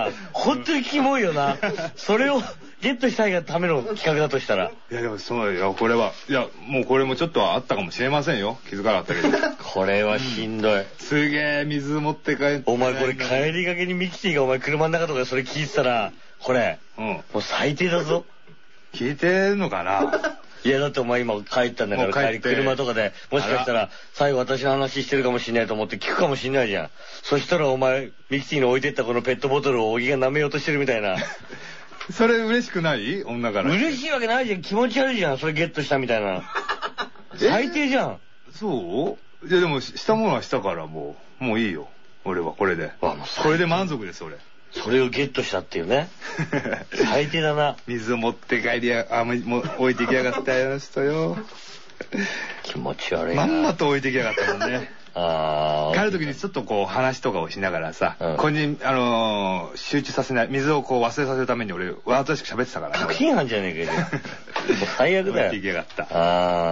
本当にキモいよな。それをゲットしたいがための企画だとしたら。 いやでもそうよ、これは。いや、もうこれもちょっとあったかもしれませんよ。気づかなかったけど。 これはしんどい。 すげえ、水持って帰って。 お前これ帰りがけにミキティがお前車の中とかそれ聞いてたら、これ、もう最低だぞ。 聞いてんのかな。 いやだってお前今帰ったんだから帰り車とかでもしかしたら最後私の話してるかもしれないと思って聞くかもしれないじゃん。そしたらお前ミキティの置いてったこのペットボトルを小木が舐めようとしてるみたいな。 それ嬉しくない？女から。 嬉しいわけないじゃん。気持ち悪いじゃん。それゲットしたみたいな。最低じゃん。 そう？いやでもしたものはしたからもういいよ。俺はこれで。これで満足です俺。 それをゲットしたっていうね。最低だな。 水を持って帰りや、もう置いてきやがったよ、人よ。 気持ち悪いな。 まんまと置いてきやがったもんね。帰る時にちょっとこう話とかをしながらさ、これに集中させない、水をこう忘れさせるために俺わざとらしく喋ってたからね。 確信犯じゃねえかよ。もう最悪だよ。 置いてきやがった。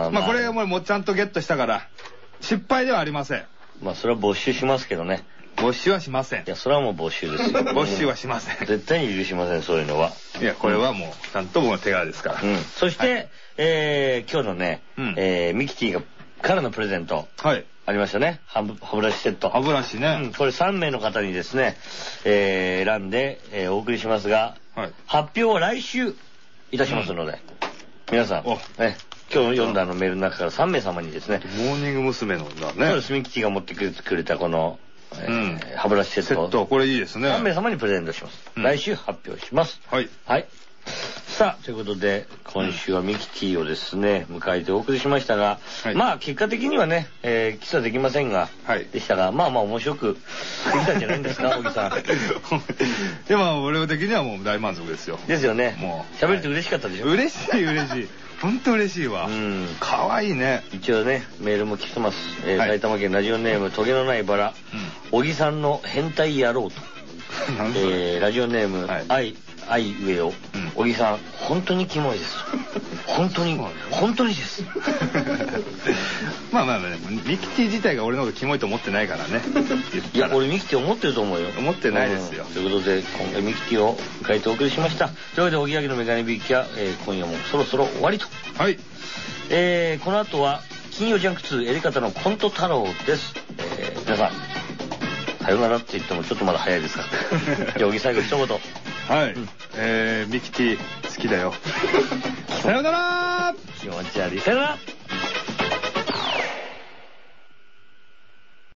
まあこれはもうちゃんとゲットしたから失敗ではありません。 まあそれは没収しますけどね。 没収はしません。 いや、それはもう没収ですよ。 没収はしません。 絶対に許しません、そういうのは。 いや、これはもう、ちゃんと僕の手柄ですから。 そして、今日のね、ミキティからのプレゼント。はい。ありましたね。歯ブラシセット。 歯ブラシね。 これ3名の方にですね、選んで、お送りしますが、発表は来週いたしますので、皆さん、今日読んだメールの中から3名様にですね、 モーニング娘。のだね。 そうです、ミキティが持ってくれたこの、歯ブラシセット。 これいいですね。 3名様にプレゼントします。来週発表します。はい。はい。さあ、ということで、今週はミキティをですね、迎えてお送りしましたが、まあ、結果的にはね、キスはできませんが、でしたが、まあまあ面白くできたんじゃないんですか、小木さん。 でも、俺的にはもう大満足ですよ。 ですよね。もう、喋れて嬉しかったでしょ。 嬉しい、嬉しい。本当嬉しいわ。かわいいね。 一応ね、メールも来てます。埼玉県ラジオネーム、トゲのないバラ。小木さんの変態野郎と。ラジオネーム、アイウェオ。小木さん、本当にキモいです。本当にです。 まあまあまあ、ミキティ自体が俺の方がキモいと思ってないからね。 いや、俺ミキティ思ってると思うよ。 思ってないですよ。 ということで、今回ミキティを迎えてお送りしました。というわけで、おぎやきのメガネビーキは、今夜もそろそろ終わりと。はい。この後は、金曜ジャンク2エレカタのコント太郎です。皆さん、さよならって言ってもちょっとまだ早いですから。じゃあ、小木最後一言。 はい。ミキティ好きだよ。さよなら。 気持ち悪い。さよなら。